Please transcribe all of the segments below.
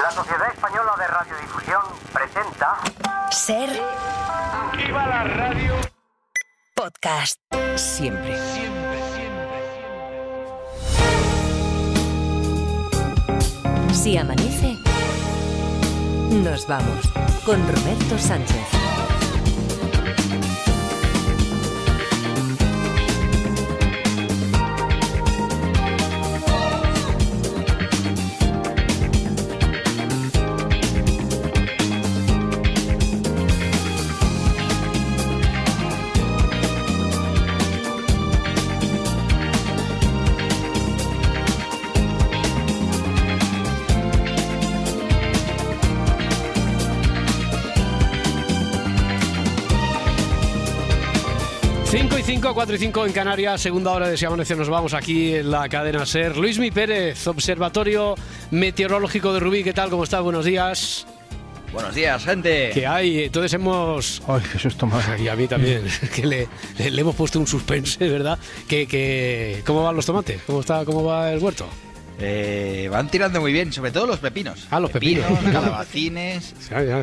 La Sociedad Española de Radiodifusión presenta... Ser... ¡Viva la radio! Podcast. Siempre. Si amanece, nos vamos con Roberto Sánchez. y 5, 4 y 5 en Canarias, segunda hora de Si Amanece, nos vamos aquí en la cadena SER. Luismi Pérez, Observatorio Meteorológico de Rubí, ¿qué tal? ¿Cómo estás? Buenos días. Buenos días, gente. ¿Qué hay? Entonces hemos... Ay, qué susto más. Y a mí también, que le hemos puesto un suspense, ¿verdad? ¿Cómo van los tomates? ¿Cómo va el huerto? Van tirando muy bien, sobre todo los pepinos. Ah, los pepinos. Calabacines.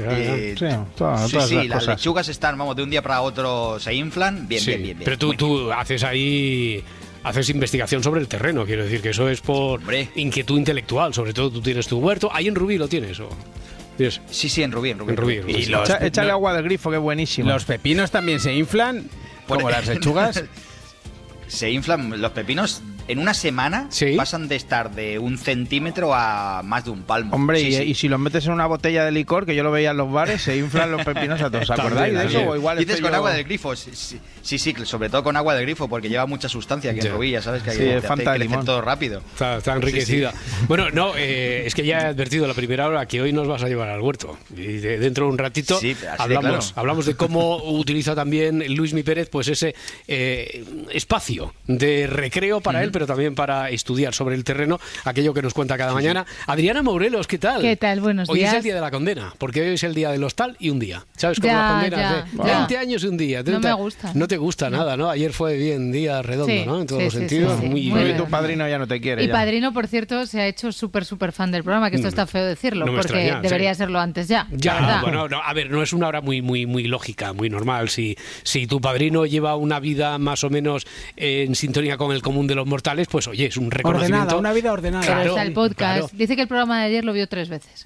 Sí, las lechugas están, de un día para otro se inflan. Bien. Pero tú haces ahí... Haces investigación sobre el terreno, quiero decir que eso es por inquietud intelectual. Sobre todo tú tienes tu huerto. ¿Ahí en Rubí lo tienes? Sí, en Rubí. Y échale agua del grifo, que es buenísimo. ¿Los pepinos también se inflan? ¿Como las lechugas? Se inflan los pepinos. En una semana pasan de estar de 1 centímetro a más de 1 palmo. Hombre, y si los metes en una botella de licor, que yo lo veía en los bares, se inflan los pepinos a todos. ¿Os acordáis de eso? O igual dices con agua del grifo. Sí, sobre todo con agua del grifo, porque lleva mucha sustancia que en Rubí, ya sabes que hay que crecer todo rápido. Está enriquecida. Sí. Bueno, no, es que ya he advertido la primera hora que hoy nos vas a llevar al huerto. Y dentro de un ratito hablamos de cómo utiliza también Luismi Pérez pues ese espacio de recreo para él, pero también para estudiar sobre el terreno, aquello que nos cuenta cada mañana. Adriana Morelos, ¿qué tal? ¿Qué tal? Buenos días. Hoy es el día de la condena, porque hoy es el día del hostal y un día. ¿Sabes cómo las condenas? 20 años y un día. 30, no me gusta. No te gusta nada, ¿no? Ayer fue bien día redondo, ¿no? En todos los sentidos. Muy bien. Tu padrino ya no te quiere. Y padrino, por cierto, se ha hecho súper fan del programa, que esto está feo decirlo, porque debería serlo antes ya. Ya, bueno, no, a ver, no es una hora muy lógica, muy normal. Si tu padrino lleva una vida más o menos en sintonía con el común de los mortales, pues oye, es un reconocimiento. Ordenada, una vida ordenada. Claro, está el podcast. Claro. Dice que el programa de ayer lo vio 3 veces.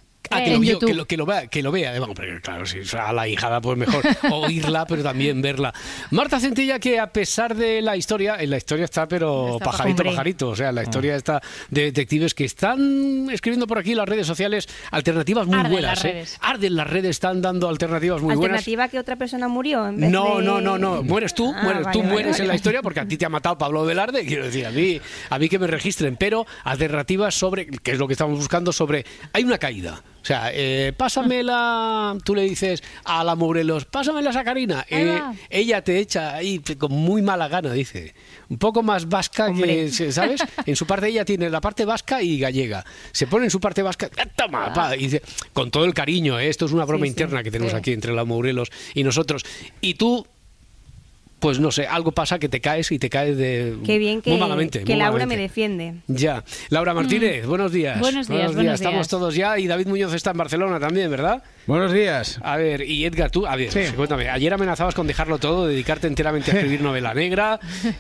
Que lo vea. Bueno, pero claro, si a la hijada, pues mejor oírla, pero también verla. Marta Centella, que a pesar de la historia, en la historia está, pero pajarito. O sea, la historia está de detectives que están escribiendo por aquí en las redes sociales alternativas muy buenas. Arden las redes, están dando alternativas muy buenas. ¿Alternativa que otra persona murió? En vez no. Mueres tú, mueres en la historia porque a ti te ha matado Pablo Velarde. Quiero decir, a mí que me registren, pero alternativas sobre, que es lo que estamos buscando, sobre, hay una caída. O sea, pásamela, tú le dices a la Morelos, pásamela a Sacarina. Ella te echa ahí con muy mala gana, dice. Un poco más vasca, que, ¿sabes? En su parte ella tiene la parte vasca y gallega. Se pone en su parte vasca, toma, y dice, con todo el cariño, esto es una broma interna que tenemos aquí entre la Morelos y nosotros. Y tú... Pues no sé, algo pasa que te caes de... Qué bien que, muy malamente, que Laura me defiende. Ya. Laura Martínez, buenos días. Buenos días. Estamos todos ya y David Muñoz está en Barcelona también, ¿verdad? Buenos días. A ver, y Edgar, tú, cuéntame, ayer amenazabas con dejarlo todo, dedicarte enteramente a escribir novela negra.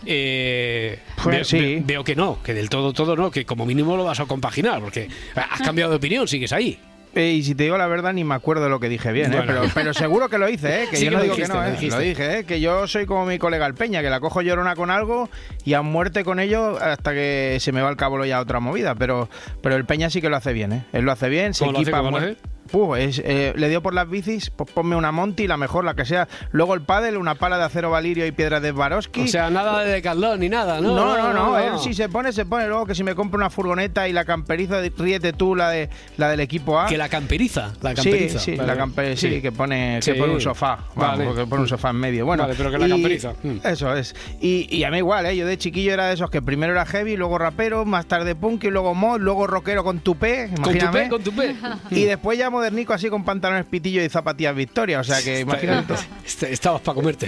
Veo que no, que del todo no, que como mínimo lo vas a compaginar, porque has cambiado de opinión, sigues ahí. Y si te digo la verdad, ni me acuerdo lo que dije bien, pero seguro que lo hice, que sí, yo no digo dijiste, que no, lo dije, que yo soy como mi colega el Peña, que la cojo llorona con algo y a muerte con ello hasta que se me va el cabo ya a otra movida, pero el Peña sí que lo hace bien, él lo hace bien, se equipa le dio por las bicis, pues ponme una Monty, la mejor, la que sea. Luego el pádel, una pala de acero Valirio y piedra de Swarovski. O sea, nada de Decathlon ni nada, ¿no? No. Él si se pone. Luego que si me compro una furgoneta y la camperiza, ríete tú, la del equipo A. ¿Que la camperiza? Sí, vale. La camperiza, sí, que pone un sofá. Vale. Que pone un sofá en medio. Bueno, vale, pero que la camperiza. Eso es. Y a mí igual, yo de chiquillo era de esos que primero era heavy, luego rapero, más tarde punk y luego mod, luego rockero con tupé. Con tupé. Y después ya modernico así con pantalones pitillo y zapatillas Victoria, o sea que imagínate. Estabas para comerte.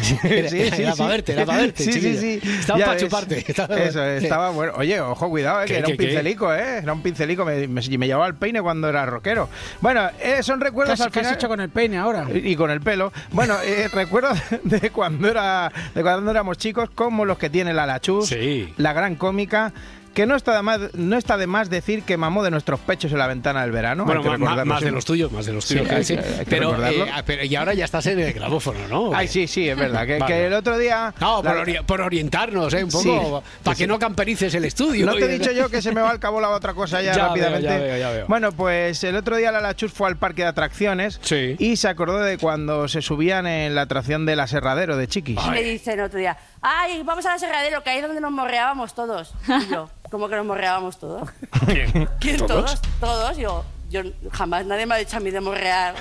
Era para verte. Sí. Estabas para chuparte. Eso, estaba bueno. Oye, ojo, cuidado, que era un pincelico, Era un pincelico, me llevaba el peine cuando era rockero. Bueno, son recuerdos al final. ¿Qué has hecho con el peine ahora? Y con el pelo. Bueno, recuerdos de cuando éramos chicos, como los que tiene la Lachus, la gran cómica, que no está de más decir que mamó de nuestros pechos en la ventana del verano. Bueno, más de los tuyos, sí. Pero y ahora ya estás en el grabófono, ¿no? Ay, sí, es verdad. Que el otro día... No, por orientarnos, un poco, para que no camperices el estudio. No te he dicho yo que se me va al cabo la otra cosa ya rápidamente. Ya veo. Bueno, pues el otro día la Lachus fue al parque de atracciones y se acordó de cuando se subían en la atracción del aserradero de Chiquis. Y me dice el otro día, ay, vamos al aserradero, que ahí es donde nos morreábamos todos. Y yo, ¿cómo que nos morreábamos todos? ¿Quién? ¿Todos? Todos. Yo jamás, nadie me ha dicho a mí de morrear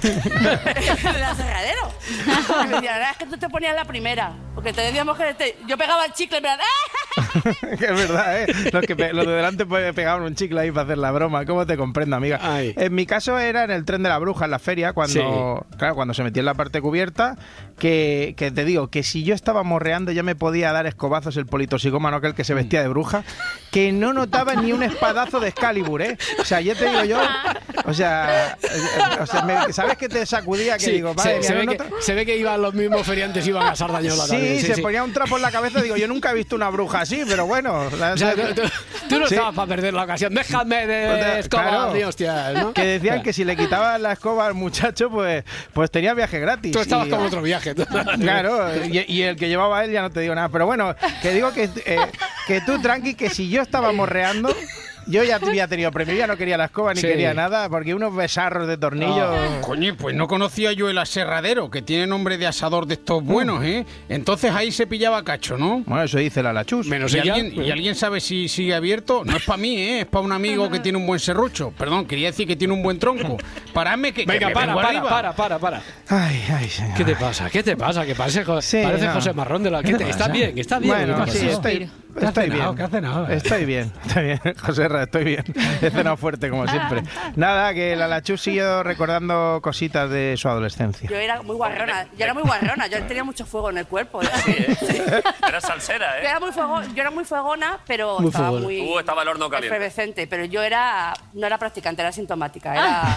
en el aserradero. Y me decían, es que tú te ponías la primera, porque te decíamos que yo pegaba el chicle y me decían, que es verdad, los de delante pegaban un chicle ahí para hacer la broma. ¿Cómo te comprendo, amiga? Ay. En mi caso era en el tren de la bruja, en la feria, cuando se metía en la parte cubierta, que te digo, que si yo estaba morreando ya me podía dar escobazos el politoxicómano aquel que se vestía de bruja, que no notaba ni un espadazo de Excalibur, O sea, ya te digo yo... O sea, ¿sabes que te sacudía? Que digo, vale, se ve que iban los mismos feriantes, iban a Sardañola también. Sí, se ponía un trapo en la cabeza. Digo, yo nunca he visto una bruja así, pero bueno. O sea, tú no estabas para perder la ocasión. Déjame de escoba, hostias, ¿no? Que decían que si le quitabas la escoba al muchacho, pues tenía viaje gratis. Tú estabas con otro viaje. Claro, y el que llevaba a él ya no te digo nada. Pero bueno, que digo que tú, tranqui, que si yo estaba morreando... Yo ya había tenido premio, ya no quería la escoba ni quería nada, porque unos besarros de tornillo... Coño, pues no conocía yo el aserradero, que tiene nombre de asador de estos buenos, Entonces ahí se pillaba cacho, ¿no? Bueno, eso dice la Lachus. Menos ella. ¿Y alguien sabe si sigue abierto? No es para mí, es para un amigo que tiene un buen serrucho. Perdón, quería decir que tiene un buen tronco. Paradme que... Venga, para. Ay, señor. ¿Qué te pasa? Que parece José Marrón de la... Está bien. Bueno, sí, estoy bien. ¿Qué hace nada? Estoy bien, José Ra, estoy bien. He cenado fuerte, como siempre. Nada, que la Lachus siguió recordando cositas de su adolescencia. Yo era muy guarrona, yo tenía mucho fuego en el cuerpo. Sí. Era salsera, Yo era muy fuegona, pero estaba el horno caliente. Efervescente, pero yo no era practicante, era sintomática.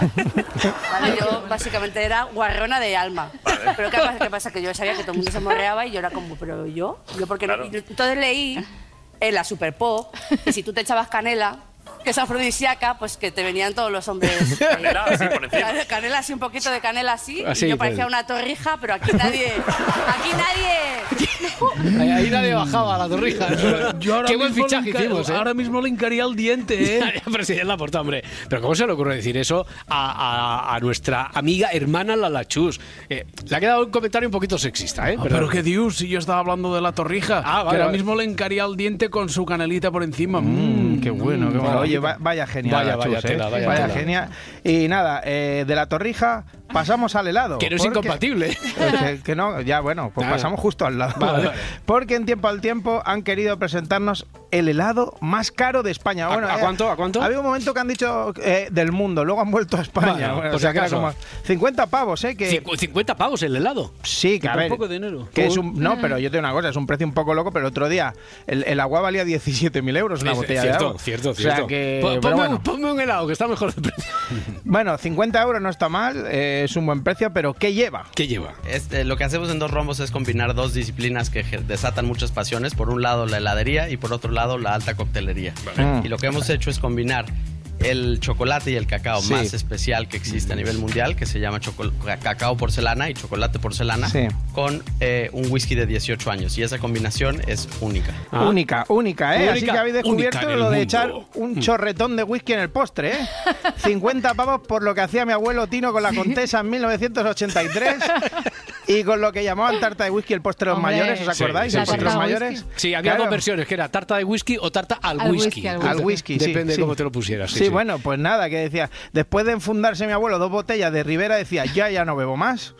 Yo básicamente era guarrona de alma. Vale. Pero ¿qué pasa? Que yo sabía que todo el mundo se morreaba y yo era como, pero yo porque no. Entonces leí en la Super Pop, y si tú te echabas canela, que es afrodisíaca, pues que te venían todos los hombres. Canela así por encima. Canela así, un poquito de canela así y yo parecía una torrija, pero aquí nadie. Ahí nadie bajaba a la torrija. Qué buen fichaje hicimos, Ahora mismo le hincaría el diente, Pero si es la portada, hombre. Pero ¿cómo se le ocurre decir eso a nuestra amiga hermana la Lachus? Le ha quedado un comentario un poquito sexista, Pero qué dios, si yo estaba hablando de la torrija. Vale, que ahora mismo le hincaría el diente con su canelita por encima. Qué bueno, qué bueno. Oye, vaya genial. Vaya genial. Y nada, de la torrija pasamos al helado. Que no es incompatible. Que no, ya bueno, pues pasamos justo al lado. Vale. Porque en Tiempo al Tiempo han querido presentarnos el helado más caro de España. Bueno, ¿A cuánto? Había un momento que han dicho del mundo, luego han vuelto a España. Bueno, o sea, que era como 50 pavos, que... 50 pavos el helado. Sí, que a ver. Un poco de dinero. Que no, pero yo tengo una cosa, es un precio un poco loco, pero el otro día el agua valía 17.000 euros una botella de agua. Cierto. O sea que... Ponme un helado, que está mejor de precio. Bueno, 50 euros no está mal, es un buen precio, pero ¿qué lleva? Lo que hacemos en Dos Rombos es combinar dos disciplinas que desatan muchas pasiones. Por un lado la heladería y por otro lado la alta coctelería. Y lo que hemos hecho es combinar el chocolate y el cacao más especial que existe a nivel mundial, que se llama cacao porcelana y chocolate porcelana, con un whisky de 18 años. Y esa combinación es única. Única. Así que habéis descubierto lo de echar un chorretón de whisky en el postre, 50 pavos por lo que hacía mi abuelo Tino con la Contesa en 1983 y con lo que llamaban tarta de whisky el postre de los mayores, ¿os acordáis? El postre de los mayores. Sí, había dos versiones, que era tarta de whisky o tarta al whisky. Al whisky, depende de cómo te lo pusieras. Sí, bueno, pues nada, que decía, después de enfundarse mi abuelo 2 botellas de Ribera, decía, ya no bebo más.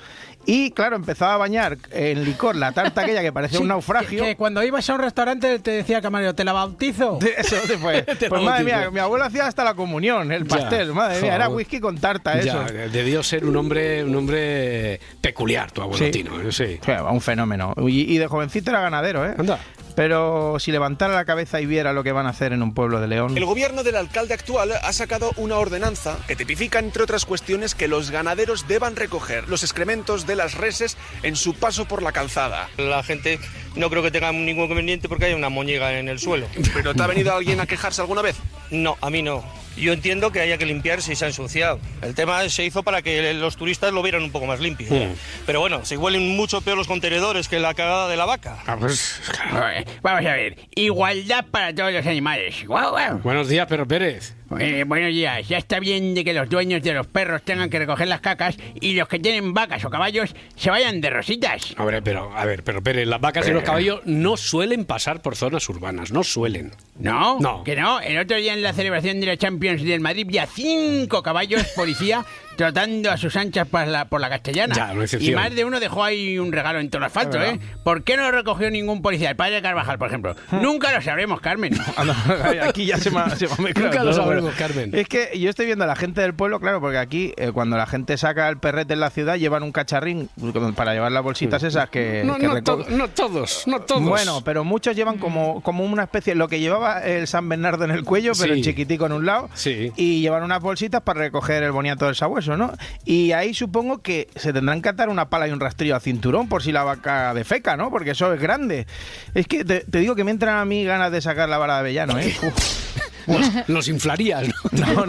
Y claro, empezaba a bañar en licor la tarta aquella que parecía un naufragio. Que cuando ibas a un restaurante te decía el camarero, ¿te la bautizo? Eso pues madre mía, mi abuelo hacía hasta la comunión, el pastel, madre mía, era whisky con tarta, eso. Debió ser un hombre peculiar, tu abuelo Tino. Sí. Un fenómeno. Y de jovencito era ganadero, ¿eh? Anda. Pero si levantara la cabeza y viera lo que van a hacer en un pueblo de León... El gobierno del alcalde actual ha sacado una ordenanza que tipifica, entre otras cuestiones, que los ganaderos deban recoger los excrementos de las reses en su paso por la calzada. La gente no creo que tenga ningún inconveniente porque hay una moñiga en el suelo. ¿Pero te ha venido alguien a quejarse alguna vez? No, a mí no. Yo entiendo que haya que limpiar si se ha ensuciado. El tema se hizo para que los turistas lo vieran un poco más limpio. Pero bueno, se huelen mucho peor los contenedores que la cagada de la vaca. Pues, vamos a ver, igualdad para todos los animales. Wow. Buenos días, Perro Pérez. Buenos días. Ya está bien de que los dueños de los perros tengan que recoger las cacas y los que tienen vacas o caballos se vayan de rositas. Pero Pérez, las vacas y los caballos no suelen pasar por zonas urbanas, no suelen. ¿No? No. ¿Que no? El otro día en la celebración de la Champions del Madrid vi a 5 caballos policía trotando a sus anchas por la Castellana. Ya, una excepción. Y más de uno dejó ahí un regalo en todo el asfalto, ¿eh? ¿Por qué no lo recogió ningún policía? El padre de Carvajal, por ejemplo. Nunca lo sabremos, Carmen. Aquí ya se me ha mezclado. Nunca lo sabremos, Carmen. Es que yo estoy viendo a la gente del pueblo, claro, porque aquí cuando la gente saca el perrete en la ciudad llevan un cacharrín para llevar las bolsitas esas que no todos. Bueno, pero muchos llevan como una especie, lo que llevaba el San Bernardo en el cuello, pero chiquitico en un lado, y llevan unas bolsitas para recoger el boniato del sabueso, ¿no? Y ahí supongo que se tendrán que atar una pala y un rastrillo al cinturón por si la vaca defeca, ¿no? Porque eso es grande. Es que te digo que me entran a mí ganas de sacar la vara de avellano, ¿eh? Los inflarías, ¿no?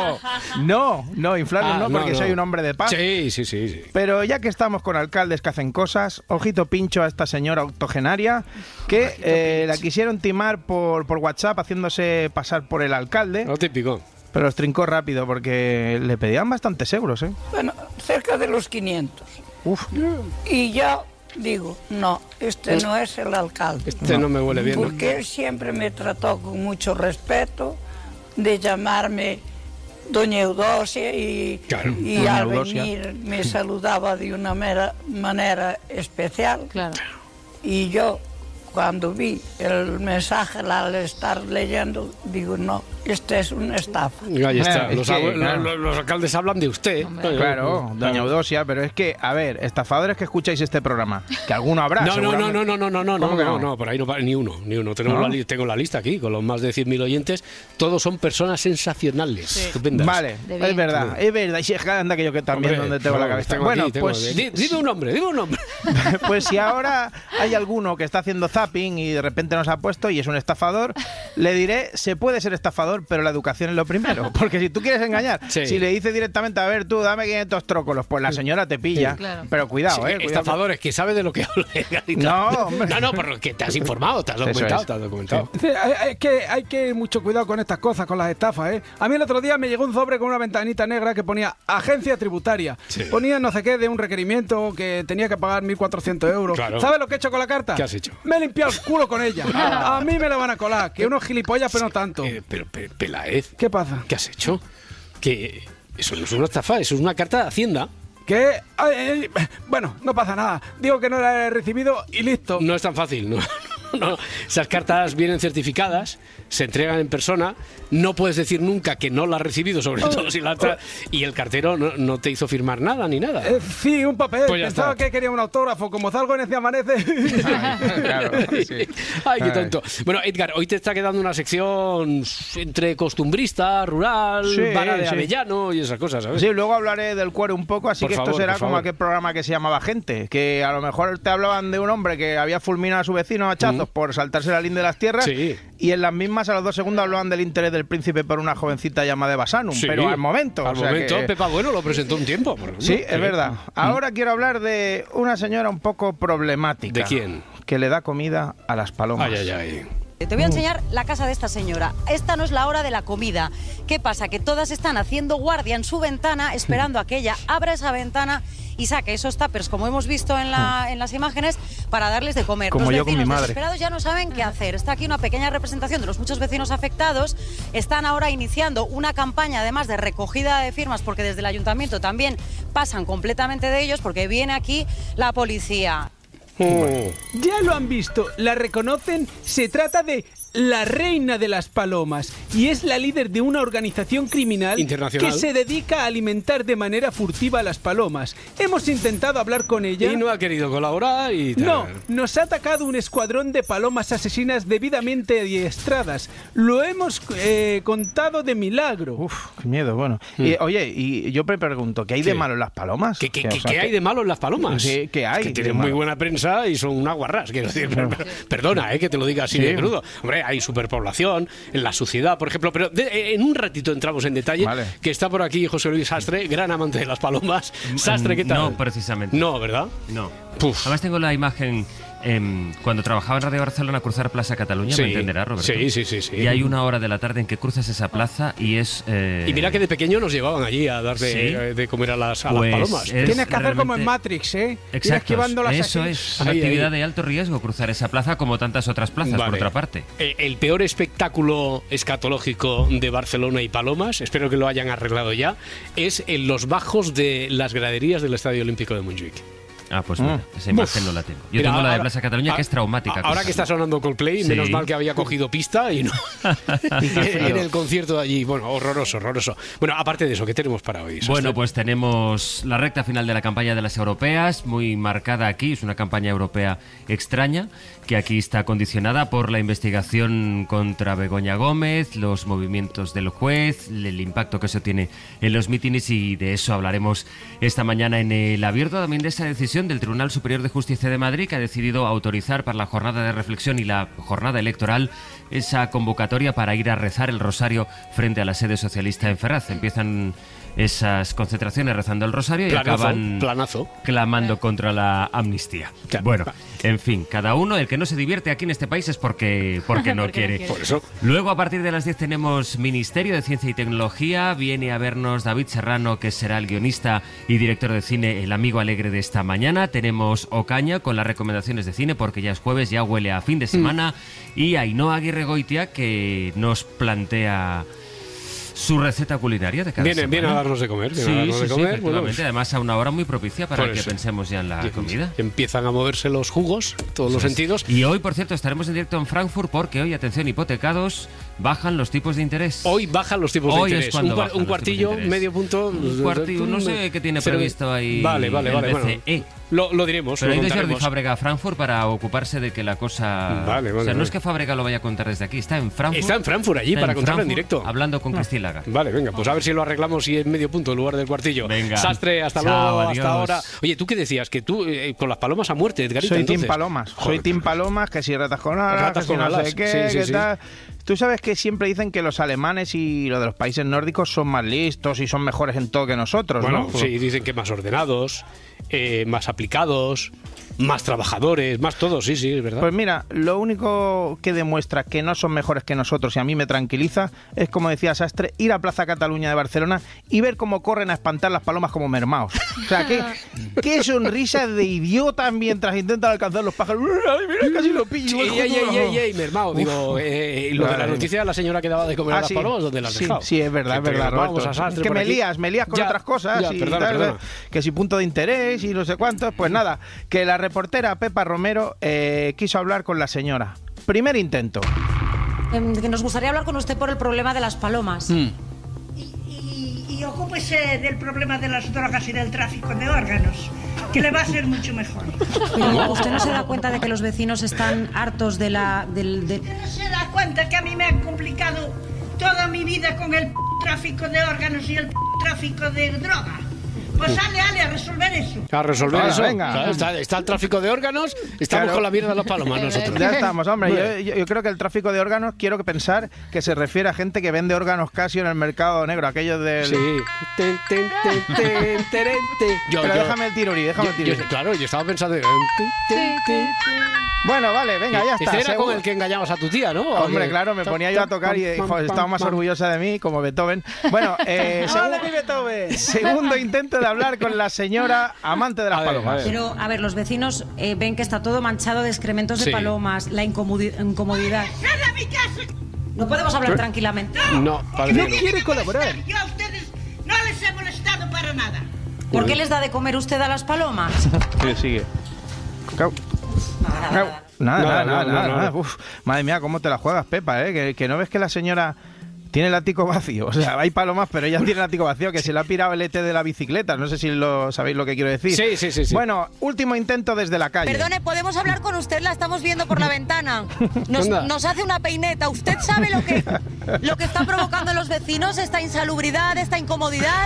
No, inflarlos no, porque soy un hombre de paz. Sí. Pero ya que estamos con alcaldes que hacen cosas, ojito pincho a esta señora octogenaria que la quisieron timar por WhatsApp haciéndose pasar por el alcalde. Lo típico. Pero los trincó rápido porque le pedían bastantes euros, ¿eh? Bueno, cerca de los 500. Uf. Y yo digo, no, no es el alcalde. No me huele bien. Porque él siempre me trató con mucho respeto, de llamarme Doña Eudosia y al venir me saludaba de una manera especial. Claro. Y yo, cuando vi el mensaje al estar leyendo, digo, no, es una estafa. Ahí está, los alcaldes hablan de usted. Claro, doña Eudosia, pero es que, a ver, estafadores que escucháis este programa, que alguno habrá. No, por ahí no ni uno. Tengo la lista aquí, con los más de 100.000 oyentes, todos son personas sensacionales, estupendas. Vale, es verdad. Y si anda que yo que también donde tengo la cabeza. Bueno, pues dime un nombre. Pues si ahora hay alguno que está haciendo zapping y de repente nos ha puesto y es un estafador, le diré, se puede ser estafador, pero la educación es lo primero. Porque si tú quieres engañar, si le dices directamente, a ver, tú dame 500 trócolos, pues la señora te pilla. Claro. Pero cuidado, estafadores que sabe de lo que habla. No, por que te has informado, te has documentado. Sí. Es que hay que mucho cuidado con estas cosas, con las estafas, ¿eh? A mí el otro día me llegó un sobre con una ventanita negra que ponía agencia tributaria. Ponía no sé qué de un requerimiento que tenía que pagar 1.400 euros. Claro. ¿Sabes lo que he hecho con la carta? ¿Qué has hecho? Me he limpiado el culo con ella. A mí me la van a colar, que unos gilipollas, pero no tanto. Pero Peláez, ¿qué pasa? ¿Qué has hecho? Que eso no es una estafa, eso es una carta de Hacienda. ¿Qué? Bueno, no pasa nada. Digo que no la he recibido y listo. No es tan fácil, ¿no? Esas cartas vienen certificadas, se entregan en persona, no puedes decir nunca que no la has recibido, sobre todo si la y el cartero no te hizo firmar nada ni nada. Sí, un papel. Pues pensaba que quería un autógrafo, como salgo en ese amanece. Ay, qué tonto. Bueno, Edgar, hoy te está quedando una sección entre costumbrista, rural, vara de avellano y esas cosas, ¿sabes? Sí, luego hablaré del cuero un poco, así que esto será como aquel programa que se llamaba Gente, que a lo mejor te hablaban de un hombre que había fulminado a su vecino a hachazos por saltarse la linde de las tierras, y en las mismas a los 2 segundos hablaban del interés del príncipe por una jovencita llamada Eva Sanum, pero al momento. Pepa Bueno lo presentó un tiempo. Sí, es verdad. Ahora quiero hablar de una señora un poco problemática. ¿De quién? Que le da comida a las palomas. Ay. Te voy a enseñar la casa de esta señora. Esta no es la hora de la comida. ¿Qué pasa? Que todas están haciendo guardia en su ventana, esperando a que ella abra esa ventana y saque esos tuppers, como hemos visto en las imágenes, para darles de comer. Como los yo con mi vecinos madre. desesperados ya no saben qué hacer. Está aquí una pequeña representación de los muchos vecinos afectados. Están ahora iniciando una campaña, además de recogida de firmas, porque desde el ayuntamiento también pasan completamente de ellos, porque viene aquí la policía. Ya lo han visto, la reconocen, se trata de la reina de las palomas y es la líder de una organización criminal internacional que se dedica a alimentar de manera furtiva a las palomas. Hemos intentado hablar con ella y no ha querido colaborar y tal. No, nos ha atacado un escuadrón de palomas asesinas debidamente adiestradas. Lo hemos contado de milagro. Uf, qué miedo, bueno. Oye, y yo me pregunto, ¿qué hay de malo en las palomas? ¿Qué hay de malo en las palomas? ¿Qué hay? Que tienen muy buena prensa y son unas guarras, quiero decir. Perdona, que te lo diga así de crudo. Hombre, hay superpoblación en la suciedad, por ejemplo, pero en un ratito entramos en detalle, que está por aquí José Luis Sastre, gran amante de las palomas. Sastre, ¿qué tal? No, precisamente. No, ¿verdad? No. Además tengo la imagen... cuando trabajaba en Radio Barcelona, cruzar Plaza Cataluña, me entenderás, Roberto. Sí. Y hay una hora de la tarde en que cruzas esa plaza y es... Y mira que de pequeño nos llevaban allí a dar de comer a las palomas. Tienes que hacer como en Matrix, ¿eh? Exacto, esquivándolas eso aquí. es una actividad de alto riesgo, cruzar esa plaza como tantas otras plazas, por otra parte. El peor espectáculo escatológico de Barcelona y palomas, espero que lo hayan arreglado ya, es en los bajos de las graderías del Estadio Olímpico de Montjuic. Ah, pues mira, esa imagen no la tengo. Yo tengo la de Plaza Cataluña, que es traumática. Ahora que está sonando Coldplay, menos mal que había cogido pista y no en el concierto de allí. Bueno, horroroso. Bueno, aparte de eso, ¿qué tenemos para hoy? Bueno, pues tenemos la recta final de la campaña de las europeas, muy marcada aquí. Es una campaña europea extraña, que aquí está condicionada por la investigación contra Begoña Gómez, los movimientos del juez, el impacto que eso tiene en los mítines, y de eso hablaremos esta mañana en El Abierto, también de esa decisión del Tribunal Superior de Justicia de Madrid, que ha decidido autorizar para la jornada de reflexión y la jornada electoral esa convocatoria para ir a rezar el rosario frente a la sede socialista en Ferraz. Empiezan esas concentraciones rezando el rosario y acaban clamando contra la amnistía. Bueno, en fin, cada uno, el que no se divierte aquí en este país es porque no quiere. Por eso. Luego, a partir de las 10 tenemos Ministerio de Ciencia y Tecnología. Viene a vernos David Serrano, que será el guionista y director de cine, el amigo alegre de esta mañana. Tenemos Ocaña con las recomendaciones de cine, porque ya es jueves, ya huele a fin de semana. Y Ainhoa Aguirregoitia, que nos plantea su receta culinaria de cada semana. Viene a darnos de comer. Sí, efectivamente. Además, a una hora muy propicia para que pensemos ya en la comida. Empiezan a moverse los jugos, todos los sentidos. Y hoy, por cierto, estaremos en directo en Frankfurt, porque hoy, atención, hipotecados, bajan los tipos de interés. Hoy bajan los tipos de interés. Es cuando un cuartillo, medio punto. Un cuartillo, no sé qué tiene previsto ahí. Vale. BCE. Lo diremos. Pero ha ido Jordi Fábrega a Frankfurt para ocuparse de que la cosa... no es que Fábrega lo vaya a contar desde aquí, está en Frankfurt. Está en Frankfurt allí para contarlo en directo. Hablando con Cristina Lagarde. Vale, venga, pues a ver si lo arreglamos y en medio punto en lugar del cuartillo. Venga. Sastre, hasta luego, hasta ahora. Oye, ¿tú qué decías? Que tú con las palomas a muerte, Edgarita. Soy Team Palomas. Soy Team Palomas, que si ratas con alas, que si no sé qué, qué tal. Tú sabes que siempre dicen que los alemanes y los de los países nórdicos son más listos y son mejores en todo que nosotros, bueno, ¿no? Sí, dicen que más ordenados, más aplicados, más trabajadores, más todo, sí, es verdad. Pues mira, lo único que demuestra que no son mejores que nosotros y a mí me tranquiliza es, como decía Sastre, ir a Plaza Cataluña de Barcelona y ver cómo corren a espantar las palomas como mermaos. O sea, qué sonrisa de idiotas mientras intentan alcanzar los pájaros. ¡Ay, mira, casi lo pillo! ¡Ey, mermao! Digo, lo de la noticia de la señora que daba de comer a las palomas, ¿dónde las has dejado? Sí, es verdad, Vamos a Sastre. Es que me lías con otras cosas. Perdona. Que si punto de interés y no sé cuántos. Pues nada, que la reportera Pepa Romero quiso hablar con la señora. Primer intento. Que nos gustaría hablar con usted por el problema de las palomas. Y ocúpese del problema de las drogas y del tráfico de órganos, que le va a ser mucho mejor. Pero ¿usted no se da cuenta de que los vecinos están hartos de la... ¿No se da cuenta que a mí me han complicado toda mi vida con el tráfico de órganos y el tráfico de droga? Pues ale, a resolver eso. A resolver eso. Venga. Claro, está el tráfico de órganos, estamos con la mierda de las palomas nosotros. Ya estamos, hombre. Yo creo que el tráfico de órganos, quiero pensar que se refiere a gente que vende órganos Casio en el mercado negro, aquellos del... Sí. Pero déjame el tiruri, Claro, yo estaba pensando... Bueno, vale, venga, ya está. Este era con el que engañabas a tu tía, ¿no? Hombre, claro, me ponía yo a tocar y estaba más orgullosa de mí, como Beethoven. Bueno, segundo intento de hablar con la señora amante de las palomas. Pero, a ver, los vecinos ven que está todo manchado de excrementos de palomas, la incomodidad. ¿No podemos hablar tranquilamente? No quiere colaborar. Yo a ustedes no les he molestado para nada. ¿Por qué les da de comer usted a las palomas? Sigue. Nada. Uf, madre mía, cómo te la juegas, Pepa, que no ves que la señora tiene el ático vacío. O sea, hay palomas, pero ella tiene el ático vacío, que se le ha pirado el ET de la bicicleta. No sé si sabéis lo que quiero decir. Sí. Bueno, último intento desde la calle. Perdone, ¿podemos hablar con usted? La estamos viendo por la ventana. Nos hace una peineta. ¿Usted sabe lo que está provocando en los vecinos? Esta insalubridad, esta incomodidad.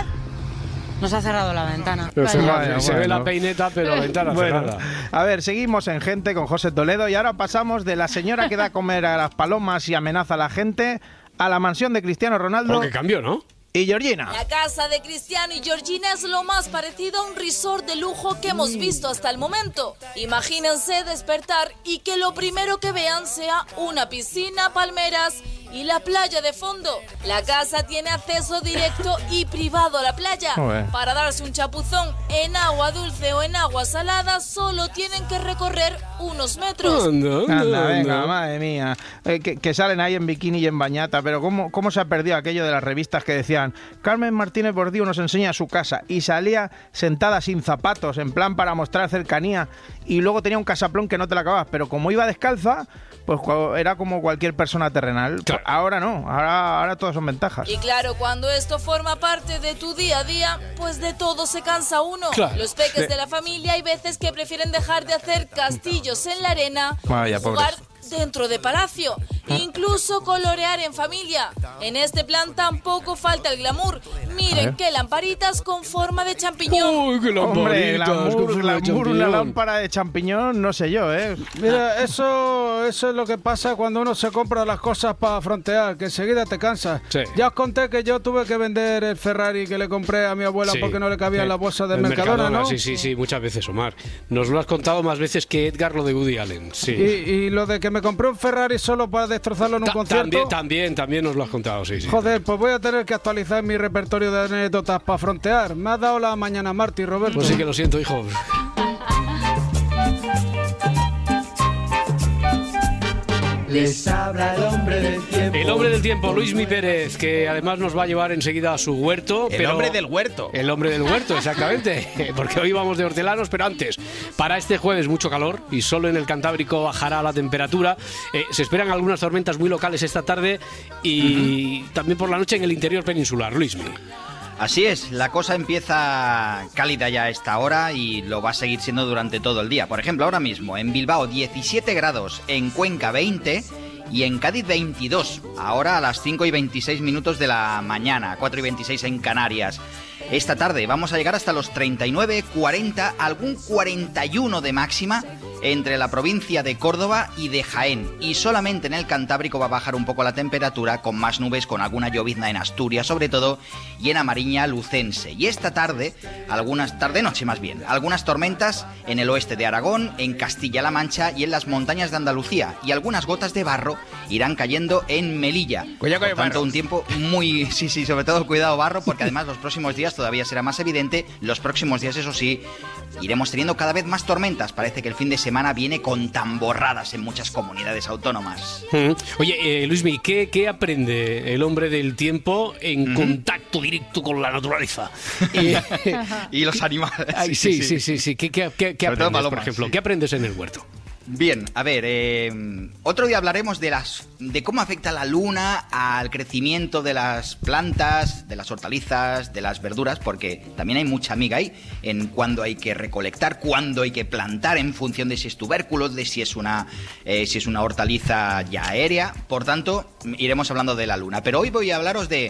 Nos ha cerrado la ventana. Se ve la peineta, pero la ventana cerrada. A ver, seguimos en Gente con José Toledo y ahora pasamos de la señora que da a comer a las palomas y amenaza a la gente a la mansión de Cristiano Ronaldo. Porque cambió, ¿no? Y Georgina. La casa de Cristiano y Georgina es lo más parecido a un resort de lujo que hemos visto hasta el momento. Imagínense despertar y que lo primero que vean sea una piscina, palmeras y la playa de fondo. La casa tiene acceso directo y privado a la playa. Para darse un chapuzón en agua dulce o en agua salada solo tienen que recorrer unos metros. Anda, venga, madre mía. Que salen ahí en bikini y en bañata, pero ¿cómo se ha perdido aquello de las revistas que decían Carmen Martínez Bordío nos enseña su casa y salía sentada sin zapatos, en plan para mostrar cercanía, y luego tenía un casaplón que no te la acabas, pero como iba descalza, pues era como cualquier persona terrenal. Claro. Ahora no, ahora todas son ventajas. Y claro, cuando esto forma parte de tu día a día, pues de todo se cansa uno. Claro. Los peques de la familia hay veces que prefieren dejar de hacer castillos en la arena y jugar dentro de palacio, incluso colorear en familia. En este plan tampoco falta el glamour. Miren qué lamparitas con forma de champiñón. ¡Uy, qué lamparitas! Hombre, glamour, una lámpara de champiñón, no sé yo, Mira, eso es lo que pasa cuando uno se compra las cosas para frontear, que enseguida te cansas. Sí. Ya os conté que yo tuve que vender el Ferrari que le compré a mi abuela porque no le cabía en la bolsa del Mercadona, ¿no? Sí, muchas veces, Omar. Nos lo has contado más veces que Edgar lo de Woody Allen. Sí. Y lo de que me compré un Ferrari solo para destrozarlo en un concierto. También nos lo has contado, sí. Joder, pues voy a tener que actualizar mi repertorio de anécdotas para frontear. Me ha dado la mañana Marty, Roberto. Pues sí que lo siento, hijo. Les habla el hombre del tiempo. El hombre del tiempo, Luismi Pérez, que además nos va a llevar enseguida a su huerto. El hombre del huerto. El hombre del huerto, exactamente. Porque hoy vamos de hortelanos, pero antes, para este jueves mucho calor y solo en el Cantábrico bajará la temperatura. Se esperan algunas tormentas muy locales esta tarde y también por la noche en el interior peninsular. Luismi. Así es, la cosa empieza cálida ya a esta hora y lo va a seguir siendo durante todo el día. Por ejemplo, ahora mismo en Bilbao 17 grados, en Cuenca 20 y en Cádiz 22. Ahora a las 5:26 de la mañana, 4:26 en Canarias. Esta tarde vamos a llegar hasta los 39, 40, algún 41 de máxima entre la provincia de Córdoba y de Jaén. Y solamente en el Cantábrico va a bajar un poco la temperatura, con más nubes, con alguna llovizna en Asturias sobre todo, y en Amariña lucense. Y esta tarde, tarde-noche más bien, algunas tormentas en el oeste de Aragón, en Castilla-La Mancha y en las montañas de Andalucía. Y algunas gotas de barro irán cayendo en Melilla. Cuidado con el Por tanto, un tiempo muy... Sí, sobre todo cuidado barro, porque además los próximos días todavía será más evidente. Los próximos días, eso sí, iremos teniendo cada vez más tormentas. Parece que el fin de semana viene con tamborradas en muchas comunidades autónomas. Oye, Luismi, ¿qué aprende el hombre del tiempo en contacto directo con la naturaleza? Y los animales. Sí. ¿Qué aprendes, por ejemplo? ¿Qué aprendes en el huerto? Bien, a ver, otro día hablaremos de cómo afecta la luna al crecimiento de las plantas, de las hortalizas, de las verduras, porque también hay mucha amiga ahí en cuándo hay que recolectar, cuándo hay que plantar, en función de si es tubérculo, de si es una hortaliza ya aérea. Por tanto, iremos hablando de la luna. Pero hoy voy a hablaros de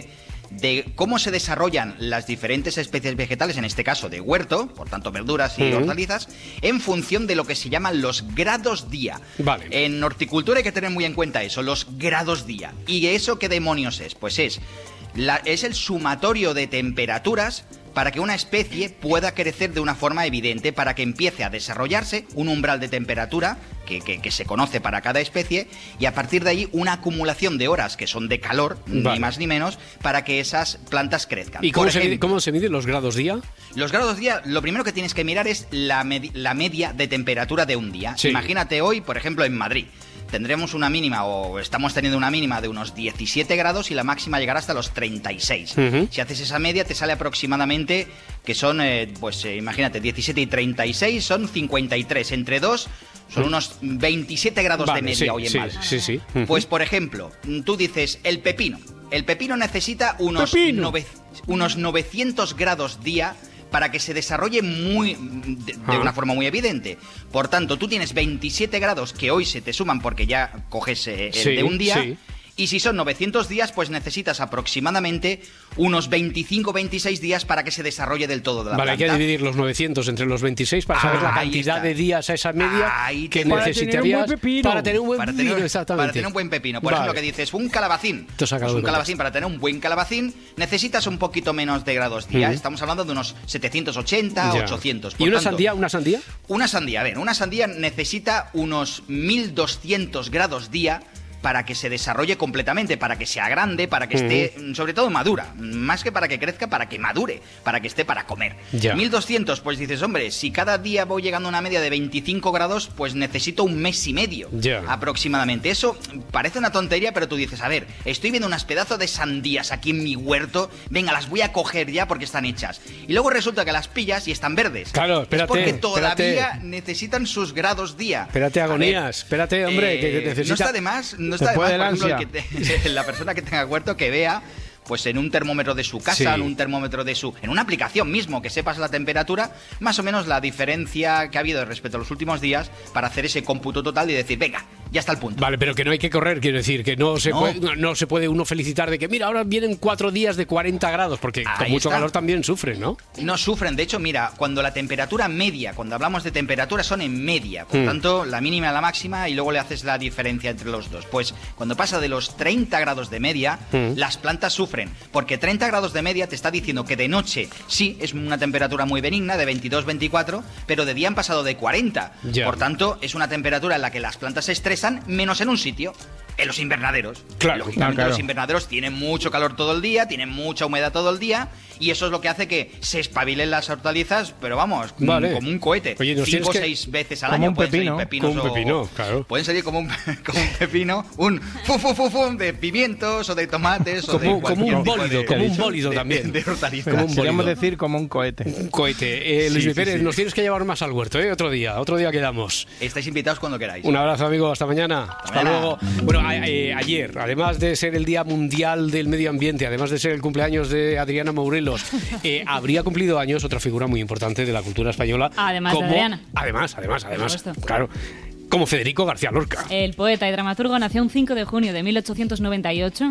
de cómo se desarrollan las diferentes especies vegetales, en este caso de huerto, por tanto verduras y hortalizas, en función de lo que se llaman los grados día. Vale. En horticultura hay que tener muy en cuenta eso, los grados día. ¿Y eso qué demonios es? Pues es el sumatorio de temperaturas para que una especie pueda crecer de una forma evidente, para que empiece a desarrollarse un umbral de temperatura que se conoce para cada especie, y a partir de ahí una acumulación de horas que son de calor, ni más ni menos, para que esas plantas crezcan. ¿Y cómo se miden los grados día? Los grados día, lo primero que tienes que mirar es la media de temperatura de un día. Sí. Imagínate hoy, por ejemplo, en Madrid. Tendremos una mínima, o estamos teniendo una mínima de unos 17 grados y la máxima llegará hasta los 36. Si haces esa media te sale aproximadamente que son, imagínate, 17 y 36 son 53. Entre 2 son unos 27 grados de media hoy en Madrid. Sí. Pues, por ejemplo, tú dices el pepino. El pepino necesita unos 900 grados día para que se desarrolle de una forma muy evidente. Por tanto, tú tienes 27 grados que hoy se te suman porque ya coges el de un día. Sí. Y si son 900 días, pues necesitas aproximadamente unos 25-26 días para que se desarrolle del todo de la planta. Hay que dividir los 900 entre los 26 para saber la cantidad de días a esa media que necesitarías para tener un buen pepino. Exactamente. Para tener un buen pepino. Por ejemplo, que dices, un calabacín. Un calabacín, para tener un buen calabacín, necesitas un poquito menos de grados día. Estamos hablando de unos 780, 800. ¿Y una sandía? ¿Una sandía? Una sandía necesita unos 1200 grados día para que se desarrolle completamente, para que sea grande, para que esté, sobre todo, madura. Más que para que crezca, para que madure, para que esté para comer. 1200, pues dices, hombre, si cada día voy llegando a una media de 25 grados, pues necesito un mes y medio aproximadamente. Eso parece una tontería, pero tú dices, a ver, estoy viendo unas pedazos de sandías aquí en mi huerto, venga, las voy a coger ya porque están hechas. Y luego resulta que las pillas y están verdes. Claro, espérate. Es porque todavía necesitan sus grados día. Espérate, agonías. Espérate, hombre, que necesita... No está de más... No está de más, por ejemplo, la persona que tenga huerto que vea, pues en un termómetro de su casa, en un termómetro en una aplicación mismo, que sepas la temperatura, más o menos la diferencia que ha habido respecto a los últimos días, para hacer ese cómputo total y decir, venga, ya está el punto. Vale, pero que no hay que correr, quiero decir, que no se puede uno felicitar de que, mira, ahora vienen 4 días de 40 grados, porque con mucho calor también sufren, ¿no? No sufren, de hecho, mira, cuando la temperatura media, cuando hablamos de temperatura, son en media, por tanto, la mínima a la máxima, y luego le haces la diferencia entre los dos. Pues cuando pasa de los 30 grados de media, las plantas sufren, porque 30 grados de media te está diciendo que de noche sí es una temperatura muy benigna, de 22-24, pero de día han pasado de 40. Por tanto, es una temperatura en la que las plantas se estresan, menos en un sitio, en los invernaderos. Lógicamente, los invernaderos tienen mucho calor todo el día, tienen mucha humedad todo el día, y eso es lo que hace que se espabilen las hortalizas, pero vamos, como un cohete. Oye, 5 o 6 veces al año pueden salir pepinos. Como un pepino, claro. Pueden salir como un pepino, un de pimientos o de tomates como un bólido también. De hortalizas. Podríamos decir como un cohete. Un cohete. Luis Pérez, nos tienes que llevar más al huerto, otro día quedamos. Estáis invitados cuando queráis. Un abrazo, amigo, hasta mañana. Hasta luego. Bueno, ayer, además de ser el Día Mundial del Medio Ambiente, además de ser el cumpleaños de Adriana Morelos, habría cumplido años otra figura muy importante de la cultura española. Además de Adriana. Además, claro. Como Federico García Lorca. El poeta y dramaturgo nació un 5 de junio de 1898